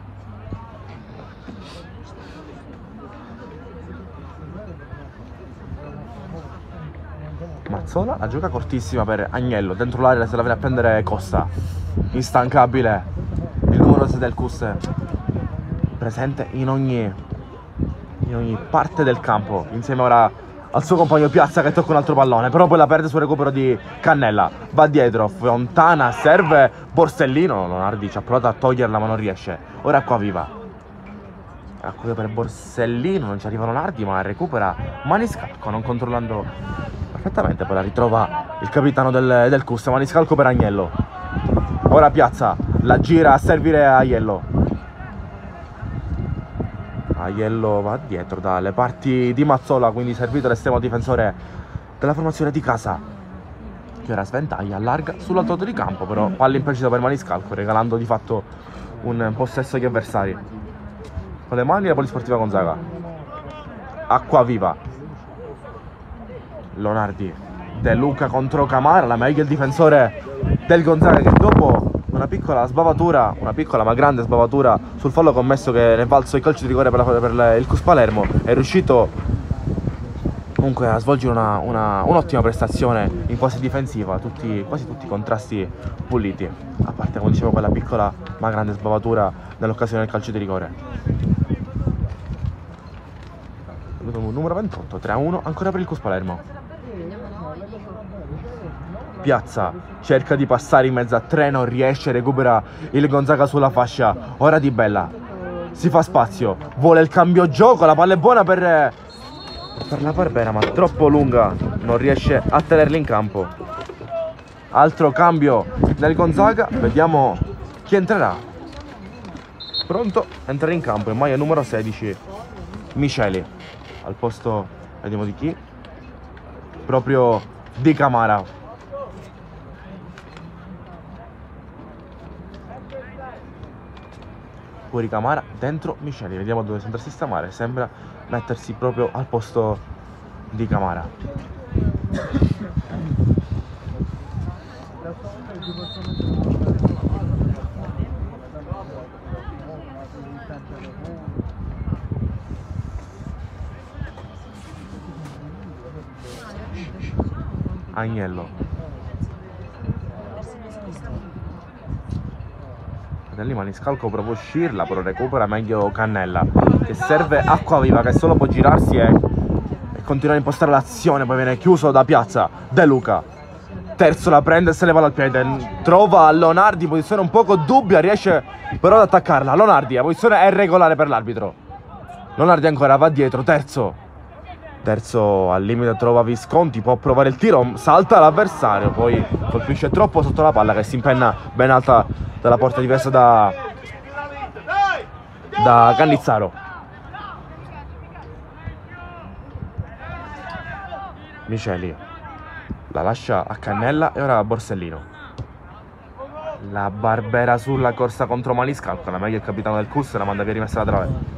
S3: Mazzola, la gioca cortissima per Agnello, dentro l'area se la viene a prendere Costa, instancabile, il numero sei del C U S, presente in ogni, in ogni parte del campo, insieme ora al suo compagno Piazza che tocca un altro pallone, però poi la perde sul recupero di Cannella, va dietro, Fontana, serve Borsellino, Lonardi ci ha provato a toglierla ma non riesce, ora qua viva. Accusa per Borsellino, non ci arriva Lonardi ma recupera Maniscalco non controllando perfettamente, poi la ritrova il capitano del, del C U S, Maniscalco per Agnello. Ora Piazza, la gira a servire a Aiello. Aiello va dietro dalle parti di Mazzola, quindi servito l'estremo difensore della formazione di casa, che ora sventaglia, allarga sull'alto lato di campo, però palla imprecisa per Maniscalco, regalando di fatto un possesso agli avversari. Con le mani la Polisportiva Gonzaga. Acqua viva. Lonardi, De Luca contro Camara, la meglio il difensore del Gonzaga che dopo una piccola sbavatura, una piccola ma grande sbavatura sul fallo commesso che ne è valso il calcio di rigore per, la, per il C U S Palermo, è riuscito comunque a svolgere un'ottima una, un prestazione in fase difensiva, tutti, quasi tutti i contrasti puliti, a parte come dicevo quella piccola ma grande sbavatura nell'occasione del calcio di rigore. Numero ventotto, tre a uno ancora per il C U S Palermo. Piazza cerca di passare in mezzo a tre, non riesce, recupera il Gonzaga sulla fascia. Ora Di Bella si fa spazio, vuole il cambio gioco, la palla è buona per, per la Barbera ma troppo lunga, non riesce a tenerla in campo. Altro cambio nel Gonzaga, vediamo chi entrerà. Pronto a entrare in campo in maglia numero sedici Miceli, al posto, vediamo di chi, proprio di Camara. Fuori Camara, dentro Miceli, vediamo dove sembra sistemare, sembra mettersi proprio al posto di Camara. Agnello. Da lì Maniscalco prova a uscirla, però recupera meglio Cannella, che serve acqua viva, che solo può girarsi e, e continuare a impostare l'azione. Poi viene chiuso da Piazza. De Luca, terzo, la prende e se ne va al piede, trova Lonardi, posizione un poco dubbia, riesce però ad attaccarla. Lonardi, la posizione è regolare per l'arbitro. Lonardi ancora va dietro, terzo, Terzo al limite trova Visconti, può provare il tiro, salta l'avversario, poi colpisce troppo sotto la palla che si impenna ben alta dalla porta diversa da, da Cannizzaro. Miceli la lascia a Cannella e ora a Borsellino. La Barbera sulla corsa contro Maniscalco, la meglio il capitano del C U S, la manda via rimessa laterale.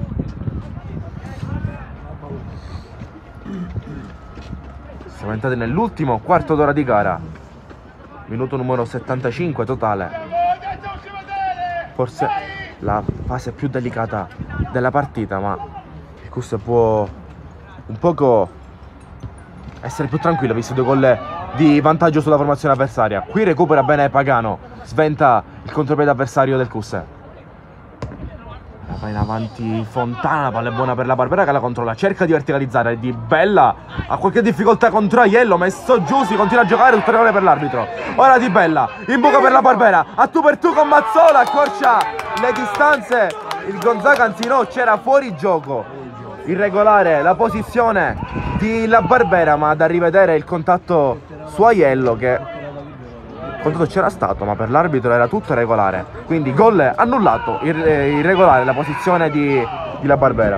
S3: Siamo entrati nell'ultimo quarto d'ora di gara, minuto numero settantacinque totale, forse la fase più delicata della partita, ma il C U S può un poco essere più tranquillo visto due gol di vantaggio sulla formazione avversaria. Qui recupera bene Pagano, sventa il contropiede avversario del C U S. Va in avanti Fontana, la palla è buona per la Barbera che la controlla, cerca di verticalizzare, Di Bella ha qualche difficoltà contro Aiello, messo giù, si continua a giocare, tutto regole per l'arbitro. Ora Di Bella, in buca per la Barbera, a tu per tu con Mazzola, accorcia le distanze, il Gonzaga anzi no, c'era fuori gioco. Irregolare la posizione di la Barbera, ma da rivedere il contatto su Aiello che... Il contatto c'era stato, ma per l'arbitro era tutto regolare. Quindi gol annullato, irregolare la posizione di, di la Barbera.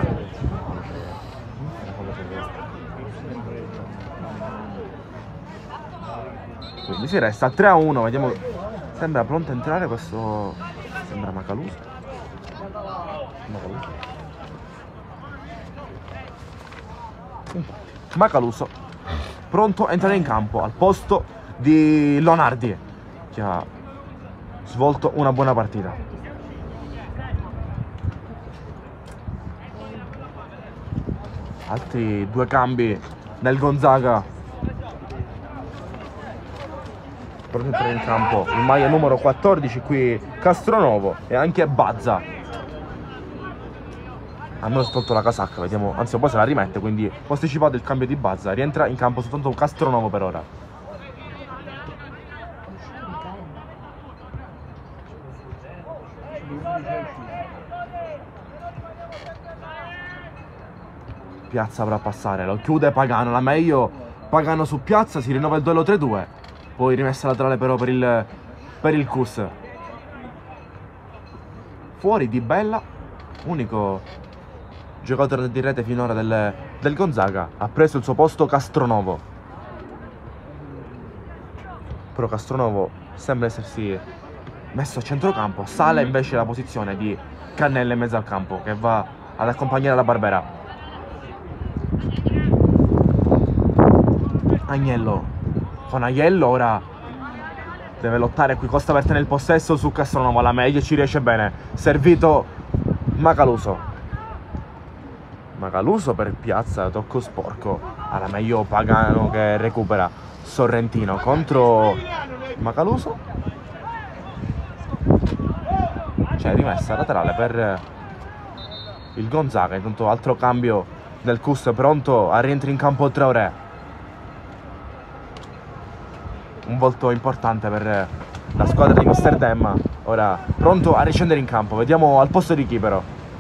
S3: Quindi si resta tre a uno, vediamo. Sembra pronto a entrare questo. Sembra Macaluso. Macaluso. Macaluso pronto a entrare in campo al posto di Lonardi, che ha svolto una buona partita. Altri due cambi nel Gonzaga. Pronto a entrare in campo il maglia numero quattordici qui Castronovo e anche Bazza. Hanno tolto la casacca, vediamo, anzi poi se la rimette, quindi posticipato il cambio di Bazza, rientra in campo soltanto Castronovo per ora. Piazza avrà a passare, lo chiude Pagano, la meglio Pagano su Piazza, si rinnova il duello tre due, poi rimessa laterale però per il, per il C U S. Fuori Di Bella, unico giocatore di rete finora del, del Gonzaga, ha preso il suo posto Castronovo. Però Castronovo sembra essersi messo a centrocampo, sale invece la posizione di Cannella in mezzo al campo che va ad accompagnare la Barbera. Agnello con Aiello ora deve lottare qui Costa Verde nel possesso su Castronovo, alla meglio ci riesce bene, servito Macaluso. Macaluso per Piazza, tocco sporco, alla meglio Pagano che recupera, Sorrentino contro Macaluso, c'è rimessa laterale per il Gonzaga. Intanto altro cambio del C U S, pronto a rientri in campo Traoré, un volto importante per la squadra di mister Demma, ora pronto a riscendere in campo, vediamo al posto di chi però.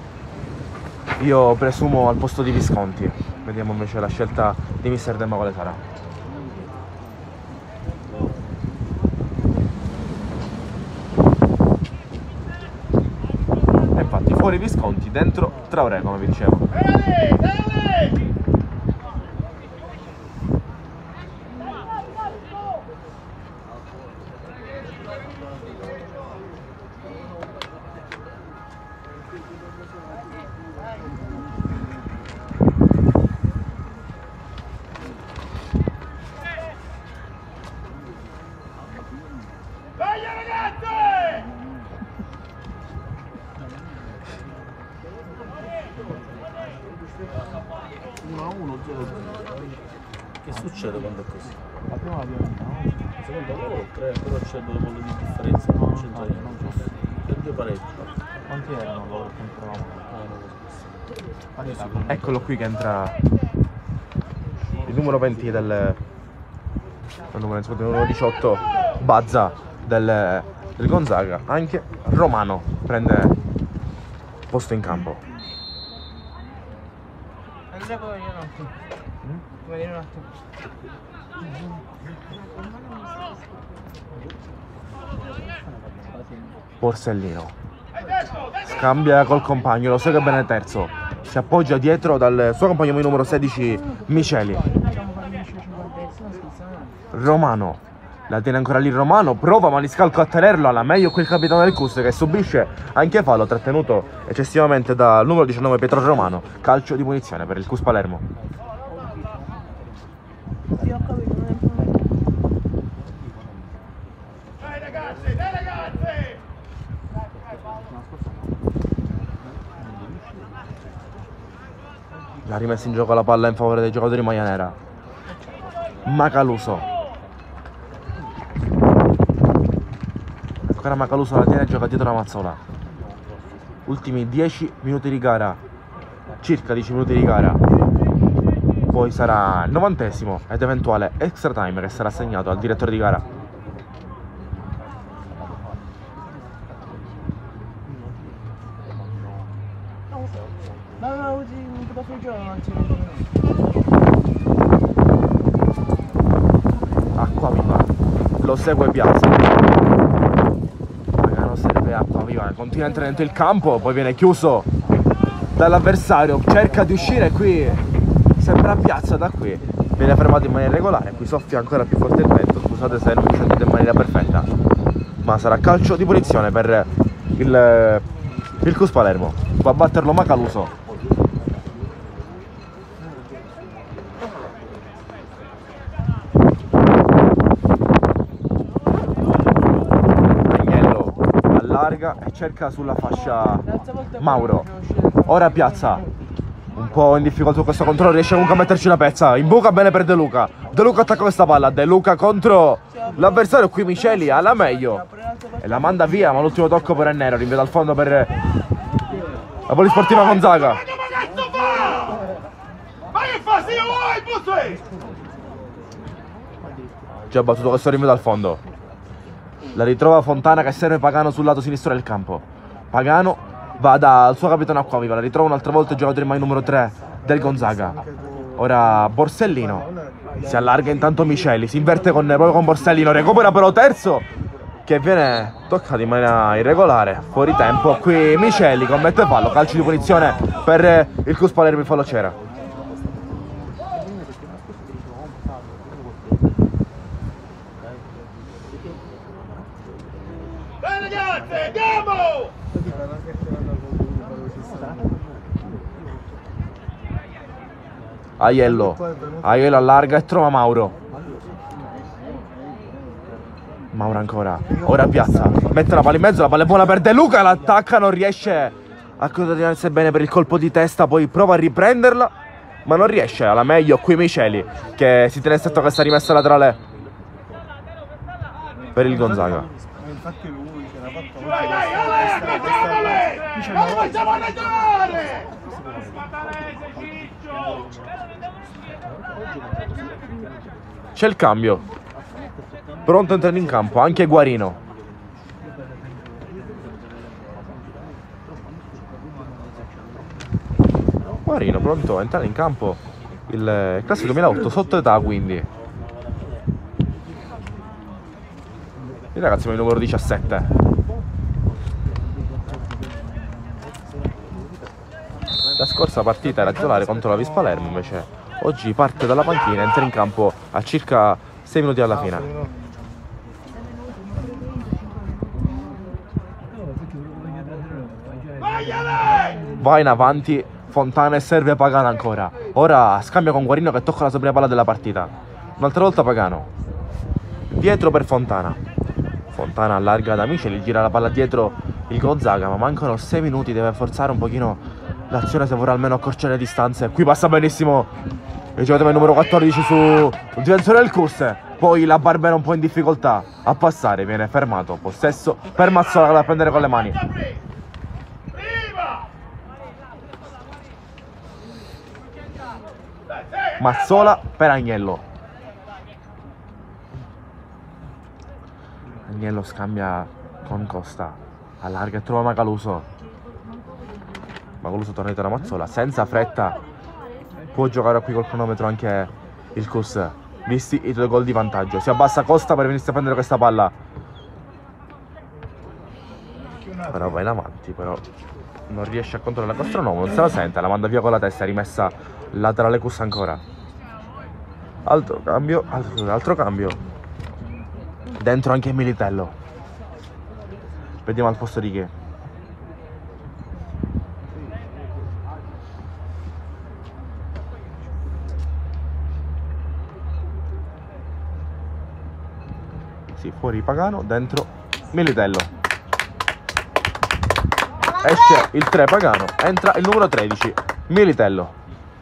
S3: Io presumo al posto di Visconti, vediamo invece la scelta di mister Demma quale sarà. E infatti fuori Visconti, dentro Traoré come vi dicevo.
S4: uno a uno, zero a zero. Che succede quando è così?
S5: La prima la violenta, no?
S4: La seconda gol, tre, però c'è due gol di differenza, non c'entra niente. E due pareggi.
S5: Quanti erano loro contro?
S3: Eccolo qui che entra il numero venti del, il numero, il numero diciotto Bazza del, del Gonzaga. Anche Romano prende posto in campo.
S2: Venire un attimo.
S3: Borsellino scambia col compagno, lo segue bene terzo, si appoggia dietro dal suo compagno numero sedici Miceli. Romano, la tiene ancora lì Romano, prova Maniscalco a tenerlo, alla meglio qui il capitano del Cus che subisce anche fallo trattenuto eccessivamente dal numero diciannove Pietro Romano. Calcio di punizione per il Cus Palermo. La rimessa in gioco la palla in favore dei giocatori maglia nera. Macaluso. Ancora Macaluso la tiene e gioca dietro la Mazzola. Ultimi dieci minuti di gara. Circa dieci minuti di gara. Poi sarà il novantesimo ed eventuale extra time che sarà assegnato al direttore di gara. Acquaviva lo segue Piazza. Pagano serve Acquaviva, continua a entrare dentro il campo, poi viene chiuso dall'avversario, cerca di uscire qui, sembra Piazza da qui, viene fermato in maniera regolare, qui soffia ancora più forte il vento, scusate se non mi sentite in maniera perfetta, ma sarà calcio di punizione per il, il Cus Palermo. Va a batterlo Macaluso. Larga e cerca sulla fascia Mauro. Ora Piazza un po' in difficoltà con questo controllo, riesce comunque a metterci la pezza, in buca bene per De Luca. De Luca attacca questa palla, De Luca contro l'avversario, qui Miceli alla meglio e la manda via, ma l'ultimo tocco per il nero, rinvia dal fondo per la Polisportiva Gonzaga. Già battuto questo rinvio dal fondo. La ritrova Fontana che serve Pagano sul lato sinistro del campo. Pagano va dal suo capitano Acquaviva, la ritrova un'altra volta il giocatore mai numero tre del Gonzaga. Ora Borsellino, si allarga intanto Miceli, si inverte con, proprio con Borsellino, recupera però terzo che viene toccato in maniera irregolare, fuori tempo. Qui Miceli commette fallo, calcio di punizione per il Cus Palermo, in fallo c'era.
S4: Andiamo!
S3: Aiello, Aiello allarga e trova Mauro. Mauro ancora, ora Piazza, mette la palla in mezzo, la palla è buona per De Luca, l'attacca, non riesce a coordinarsi bene per il colpo di testa, poi prova a riprenderla, ma non riesce. Alla meglio qui Miceli che si tiene stretto a questa rimessa laterale per il Gonzaga.
S5: Infatti lui ce l'ha fatto.
S4: Vai, vai, allarga, giovane! Lo facciamo ragionare!
S3: C'è il cambio, pronto a entrare in campo anche Guarino. Guarino pronto a entrare in campo, il classe duemilaotto, sotto età quindi. Il ragazzo è il numero diciassette. La scorsa partita era titolare contro la Vis Palermo, invece oggi parte dalla panchina e entra in campo a circa sei minuti alla fine. Va in avanti Fontana e serve Pagano ancora. Ora scambia con Guarino che tocca la sua prima palla della partita. Un'altra volta Pagano. Dietro per Fontana. Fontana allarga da Miceli, gira la palla dietro il Gonzaga, ma mancano sei minuti, deve forzare un pochino l'azione se vorrà almeno accorciare le distanze. Qui passa benissimo il giocatore numero quattordici sul difensore del Cus, poi la Barbera un po' in difficoltà a passare, viene fermato, possesso per Mazzola da prendere con le mani. Mazzola per Agnello. Agnello scambia con Costa, allarga e trova Macaluso. Macaluso torna dietro la Mazzola, senza fretta Può giocare qui col cronometro anche il Cus, visti i due gol di vantaggio. Si abbassa Costa per venirsi a prendere questa palla. Però va in avanti, però non riesce a controllare Castronovo, non se la sente, la manda via con la testa, rimessa laterale Cus ancora. Altro cambio, altro, altro cambio. Dentro anche Militello. Vediamo al posto di chi. Sì, fuori Pagano, dentro Militello. Esce il tre Pagano, entra il numero tredici Militello.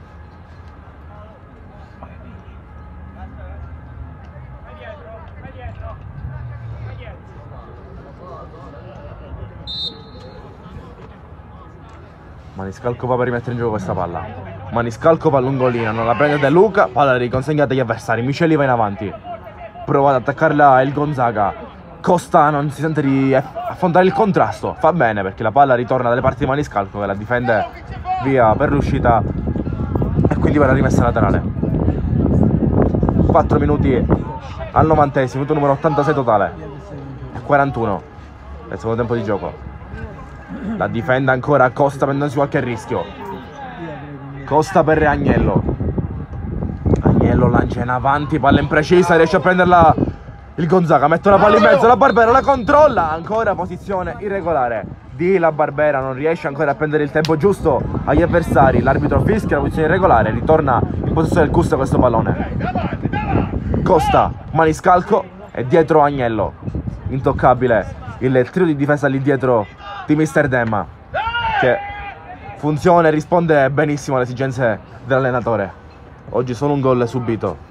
S3: Maniscalco va per rimettere in gioco questa palla. Maniscalco va lungolina, non la prende De Luca, palla riconsegnata agli avversari. Miceli va in avanti, prova ad attaccarla il Gonzaga. Costa non si sente di affrontare il contrasto, fa bene perché la palla ritorna dalle parti di Maniscalco che la difende via per l'uscita e quindi verrà rimessa laterale. Quattro minuti al novantesimo, minuto numero ottantasei totale e quarantuno del secondo tempo di gioco. La difende ancora Costa prendendosi qualche rischio. Costa per Agnello. Agnello lancia in avanti, palla imprecisa, riesce a prenderla il Gonzaga, mette la palla in mezzo, la Barbera la controlla, ancora posizione irregolare di la Barbera, non riesce ancora a prendere il tempo giusto agli avversari, l'arbitro fischia la posizione irregolare, ritorna in possesso del Cus questo pallone. Costa, Maniscalco e dietro Agnello, intoccabile il trio di difesa lì dietro di mister Demma, che funziona e risponde benissimo alle esigenze dell'allenatore. Oggi solo un gol subito.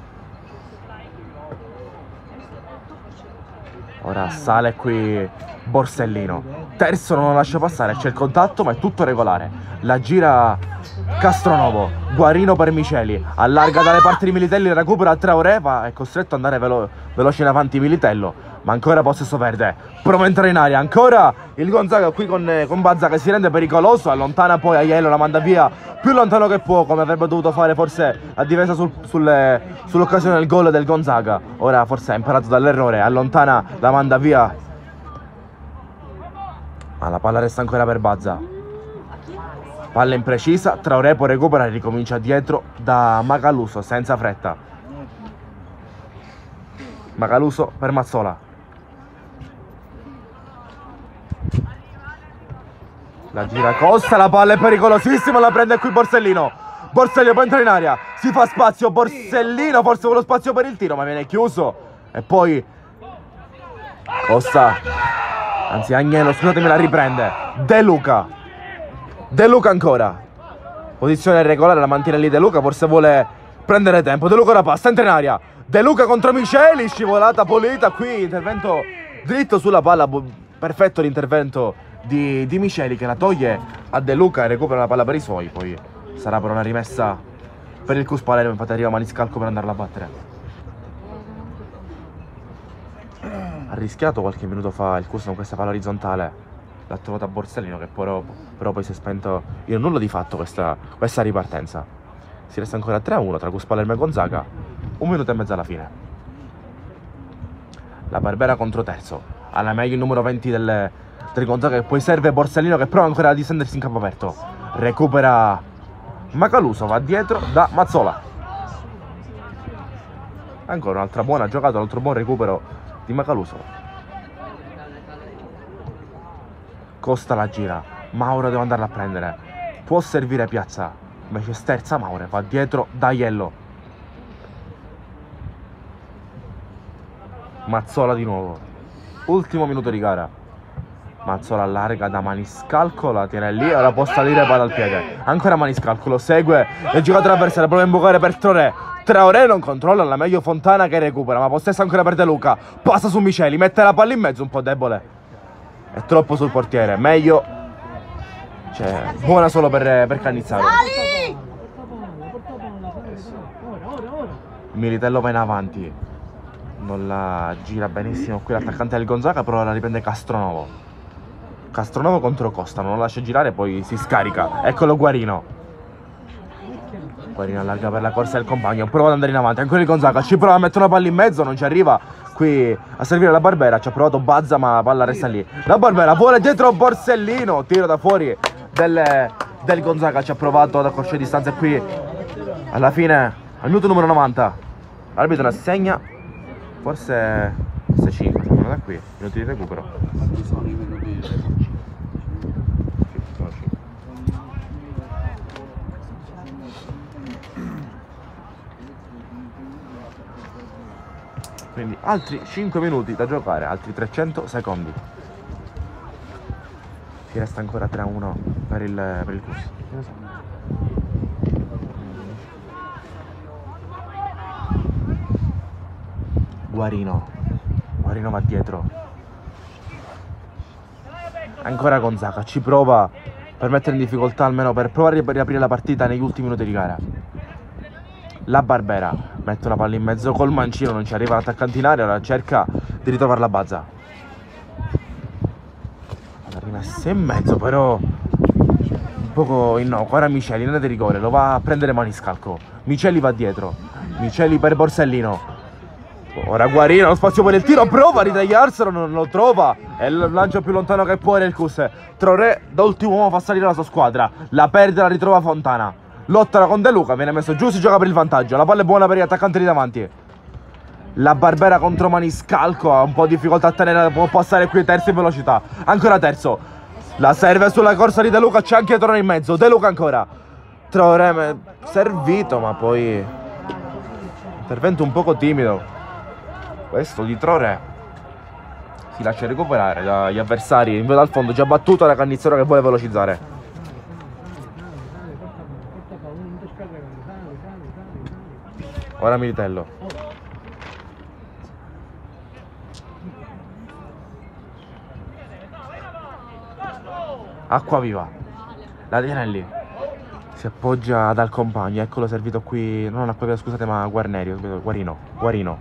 S3: Ora sale qui Borsellino. Terzo non lo lascia passare, c'è il contatto ma è tutto regolare. La gira Castronovo, Guarino per Miceli, allarga dalle parti di Militelli, recupera Traoré, va, è costretto ad andare velo veloce in avanti Militello, ma ancora possesso verde, prova a entrare in aria, ancora il Gonzaga qui con, con Bazza che si rende pericoloso, allontana poi Aiello, la manda via più lontano che può, come avrebbe dovuto fare forse a difesa sul, sull'occasione del gol del Gonzaga. Ora forse ha imparato dall'errore, allontana, la manda via, ma la palla resta ancora per Bazza. Palla imprecisa, Traoré poi recupera e ricomincia dietro da Macaluso senza fretta. Macaluso per Mazzola. La gira Costa, la palla è pericolosissima, la prende qui Borsellino. Borsellino può entrare in aria, si fa spazio, Borsellino forse vuole spazio per il tiro ma viene chiuso. E poi Costa, anzi Agnello, scusatemi, la riprende De Luca. De Luca ancora, posizione regolare, la mantiene lì De Luca, forse vuole prendere tempo. De Luca ora passa, entra in aria, De Luca contro Miceli, scivolata pulita qui, intervento dritto sulla palla, perfetto l'intervento di, di Miceli che la toglie a De Luca e recupera la palla per i suoi. Poi sarà per una rimessa per il Cus Palermo, infatti arriva Maniscalco per andarla a battere. Ha rischiato qualche minuto fa il Cus con questa palla orizzontale, l'ha trovata Borsellino che però, però poi si è spento in un nulla di fatto questa, questa ripartenza. Si resta ancora tre a uno tra Cus Palermo e Gonzaga, un minuto e mezzo alla fine. La Barbera contro terzo, alla meglio il numero venti del, del Gonzaga che poi serve Borsellino che prova ancora a distendersi in campo aperto, recupera Macaluso, va dietro da Mazzola. Ancora un'altra buona giocata, un altro buon recupero di Macaluso. Costa la gira, Mauro deve andarla a prendere, può servire Piazza, invece sterza Mauro, va dietro da Aiello. Mazzola di nuovo, ultimo minuto di gara. Mazzola allarga da Maniscalco, la tiene lì, ora può salire palla al piede. Ancora Maniscalco, lo segue, il giocatore avversario prova a imbucare per Traoré. Traoré non controlla, la meglio Fontana che recupera, ma possessa ancora per De Luca. Passa su Miceli, mette la palla in mezzo, un po' debole. È troppo sul portiere, meglio, cioè, buona solo per, per Cannizzaro. Militello va in avanti, non la gira benissimo qui l'attaccante del Gonzaga, però la riprende Castronovo. Castronovo contro Costa, non lo lascia girare, poi si scarica. Eccolo Guarino. Guarino allarga per la corsa del compagno, prova ad andare in avanti, ancora il Gonzaga, ci prova a mettere una palla in mezzo, non ci arriva qui a servire la Barbera, ci ha provato Bazza ma la palla resta lì. La Barbera vuole dietro Borsellino, tiro da fuori del, del Gonzaga, ci ha provato ad accorciare distanze qui alla fine, al minuto numero novanta. L'arbitro assegna, forse, forse cinque, secondo da qui, minuti di recupero. Quindi altri cinque minuti da giocare, altri trecento secondi. Si resta ancora tre a uno per il, per il Cus. Guarino. Guarino va dietro. Ancora Gonzaga, ci prova per mettere in difficoltà, almeno per provare a riaprire la partita negli ultimi minuti di gara. La Barbera mette una palla in mezzo col mancino, non ci arriva l'attaccante in area, ora cerca di ritrovare la Bazza. La rimessa in mezzo, però un poco innocua. Ora Miceli, non è di rigore, lo va a prendere Maniscalco. Miceli va dietro, Miceli per Borsellino. Ora Guarino, lo spazio per il tiro, prova a ritagliarselo, non lo trova. È il lancio più lontano che può era il Cus. Traoré da ultimo uomo fa salire la sua squadra, la perde, la ritrova Fontana. Lotta con De Luca, viene messo giù, si gioca per il vantaggio. La palla è buona per gli attaccanti di davanti. La Barbera contro Maniscalco ha un po' di difficoltà a tenere, può passare qui terzo in velocità. Ancora terzo. La serve sulla corsa di De Luca, c'è anche Traoré in mezzo. De Luca ancora. Traoré servito, ma poi intervento un poco timido. Questo di Traoré. Si lascia recuperare dagli avversari. In vedo al fondo, già battuto la Cannizzaro che vuole velocizzare. Ora Militello. Acquaviva. La Tienelli. Si appoggia dal compagno. Eccolo servito qui. Non Acquaviva, scusate, ma Guarnerio. Guarino. Guarino.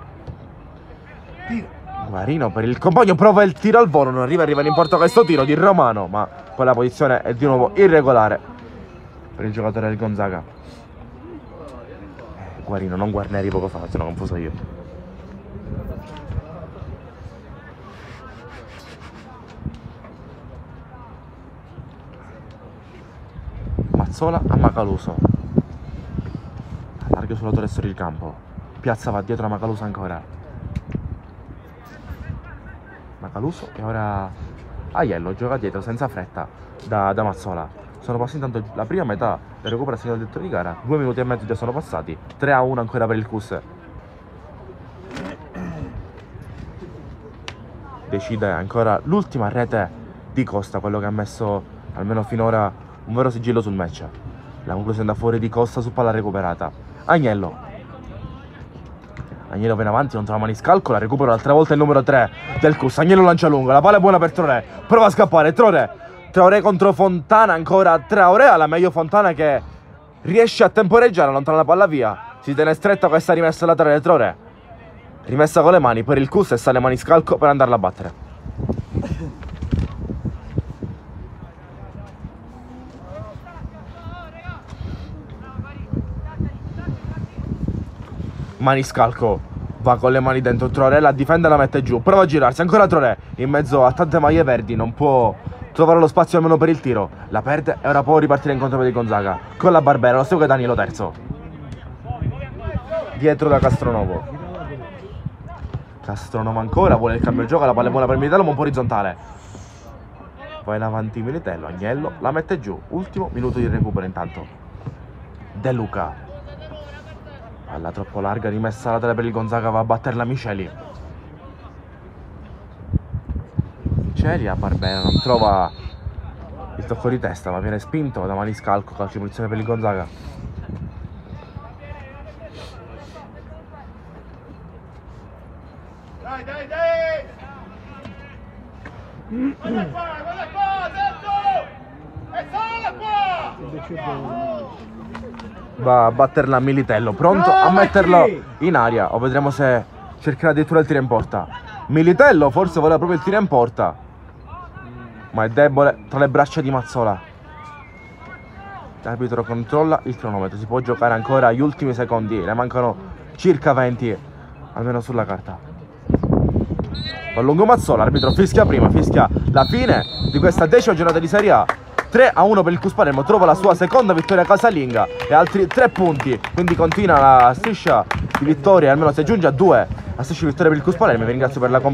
S3: Guarino per il compagno. Prova il tiro al volo. Non arriva. Arriva in porta questo tiro di Romano. Ma poi la posizione è di nuovo irregolare per il giocatore del Gonzaga. Guarino, non Guarneri poco fa, sono confuso io. Mazzola a Macaluso. Allarga sul lato destro del campo. Piazza va dietro a Macaluso ancora. Macaluso e ora Aiello gioca dietro senza fretta da, da Mazzola. Sono passati intanto la prima metà del recuperazione del detto di gara. Due minuti e mezzo già sono passati. tre a uno ancora per il Cus. Decide ancora l'ultima rete di Costa, quello che ha messo almeno finora un vero sigillo sul match. La conclusione da fuori di Costa su palla recuperata. Agnello. Agnello viene avanti, non trova Maniscalco, la recupera l'altra volta il numero tre del Cus. Agnello lancia lungo, la palla è buona per Traoré. Prova a scappare, Traoré. Traoré contro Fontana, ancora Traoré, alla meglio Fontana che riesce a temporeggiare, allontana la palla via. Si tiene stretta questa rimessa laterale di Traoré. Rimessa con le mani per il Cus e sale Maniscalco per andarla a battere. Maniscalco va con le mani dentro Traoré, la difende e la mette giù. Prova a girarsi, ancora Traoré in mezzo a tante maglie verdi, non può trovare lo spazio almeno per il tiro. La perde e ora può ripartire in contropiede di Gonzaga. Con la Barbera, lo segue Danilo terzo. Dietro da Castronovo. Castronovo ancora, vuole il cambio gioco, la palla è buona per Militello ma un po' orizzontale. Poi in avanti Militello, Agnello la mette giù. Ultimo minuto di recupero intanto. De Luca. Palla troppo larga, rimessa laterale per il Gonzaga, va a batterla Miceli. Miceli a Barbera, non trova il tocco di testa, ma viene spinto da Maniscalco, calcio di punizione per il Gonzaga.
S4: Dai, dai, dai! Guarda qua, guarda qua, Sergio! È sola qua!
S3: Va a batterla Militello, pronto a metterlo in aria, o vedremo se cercherà addirittura il tiro in porta. Militello forse voleva proprio il tiro in porta, ma è debole tra le braccia di Mazzola. L'arbitro controlla il cronometro, si può giocare ancora gli ultimi secondi, ne mancano circa venti, almeno sulla carta. Con Mazzola, l'arbitro fischia prima, fischia la fine di questa decima giornata di Serie A. tre a uno per il Cus Palermo, trova la sua seconda vittoria casalinga e altri tre punti, quindi continua la striscia di vittorie, almeno si aggiunge a due la striscia di vittoria per il Cus Palermo. Vi ringrazio per la compagnia.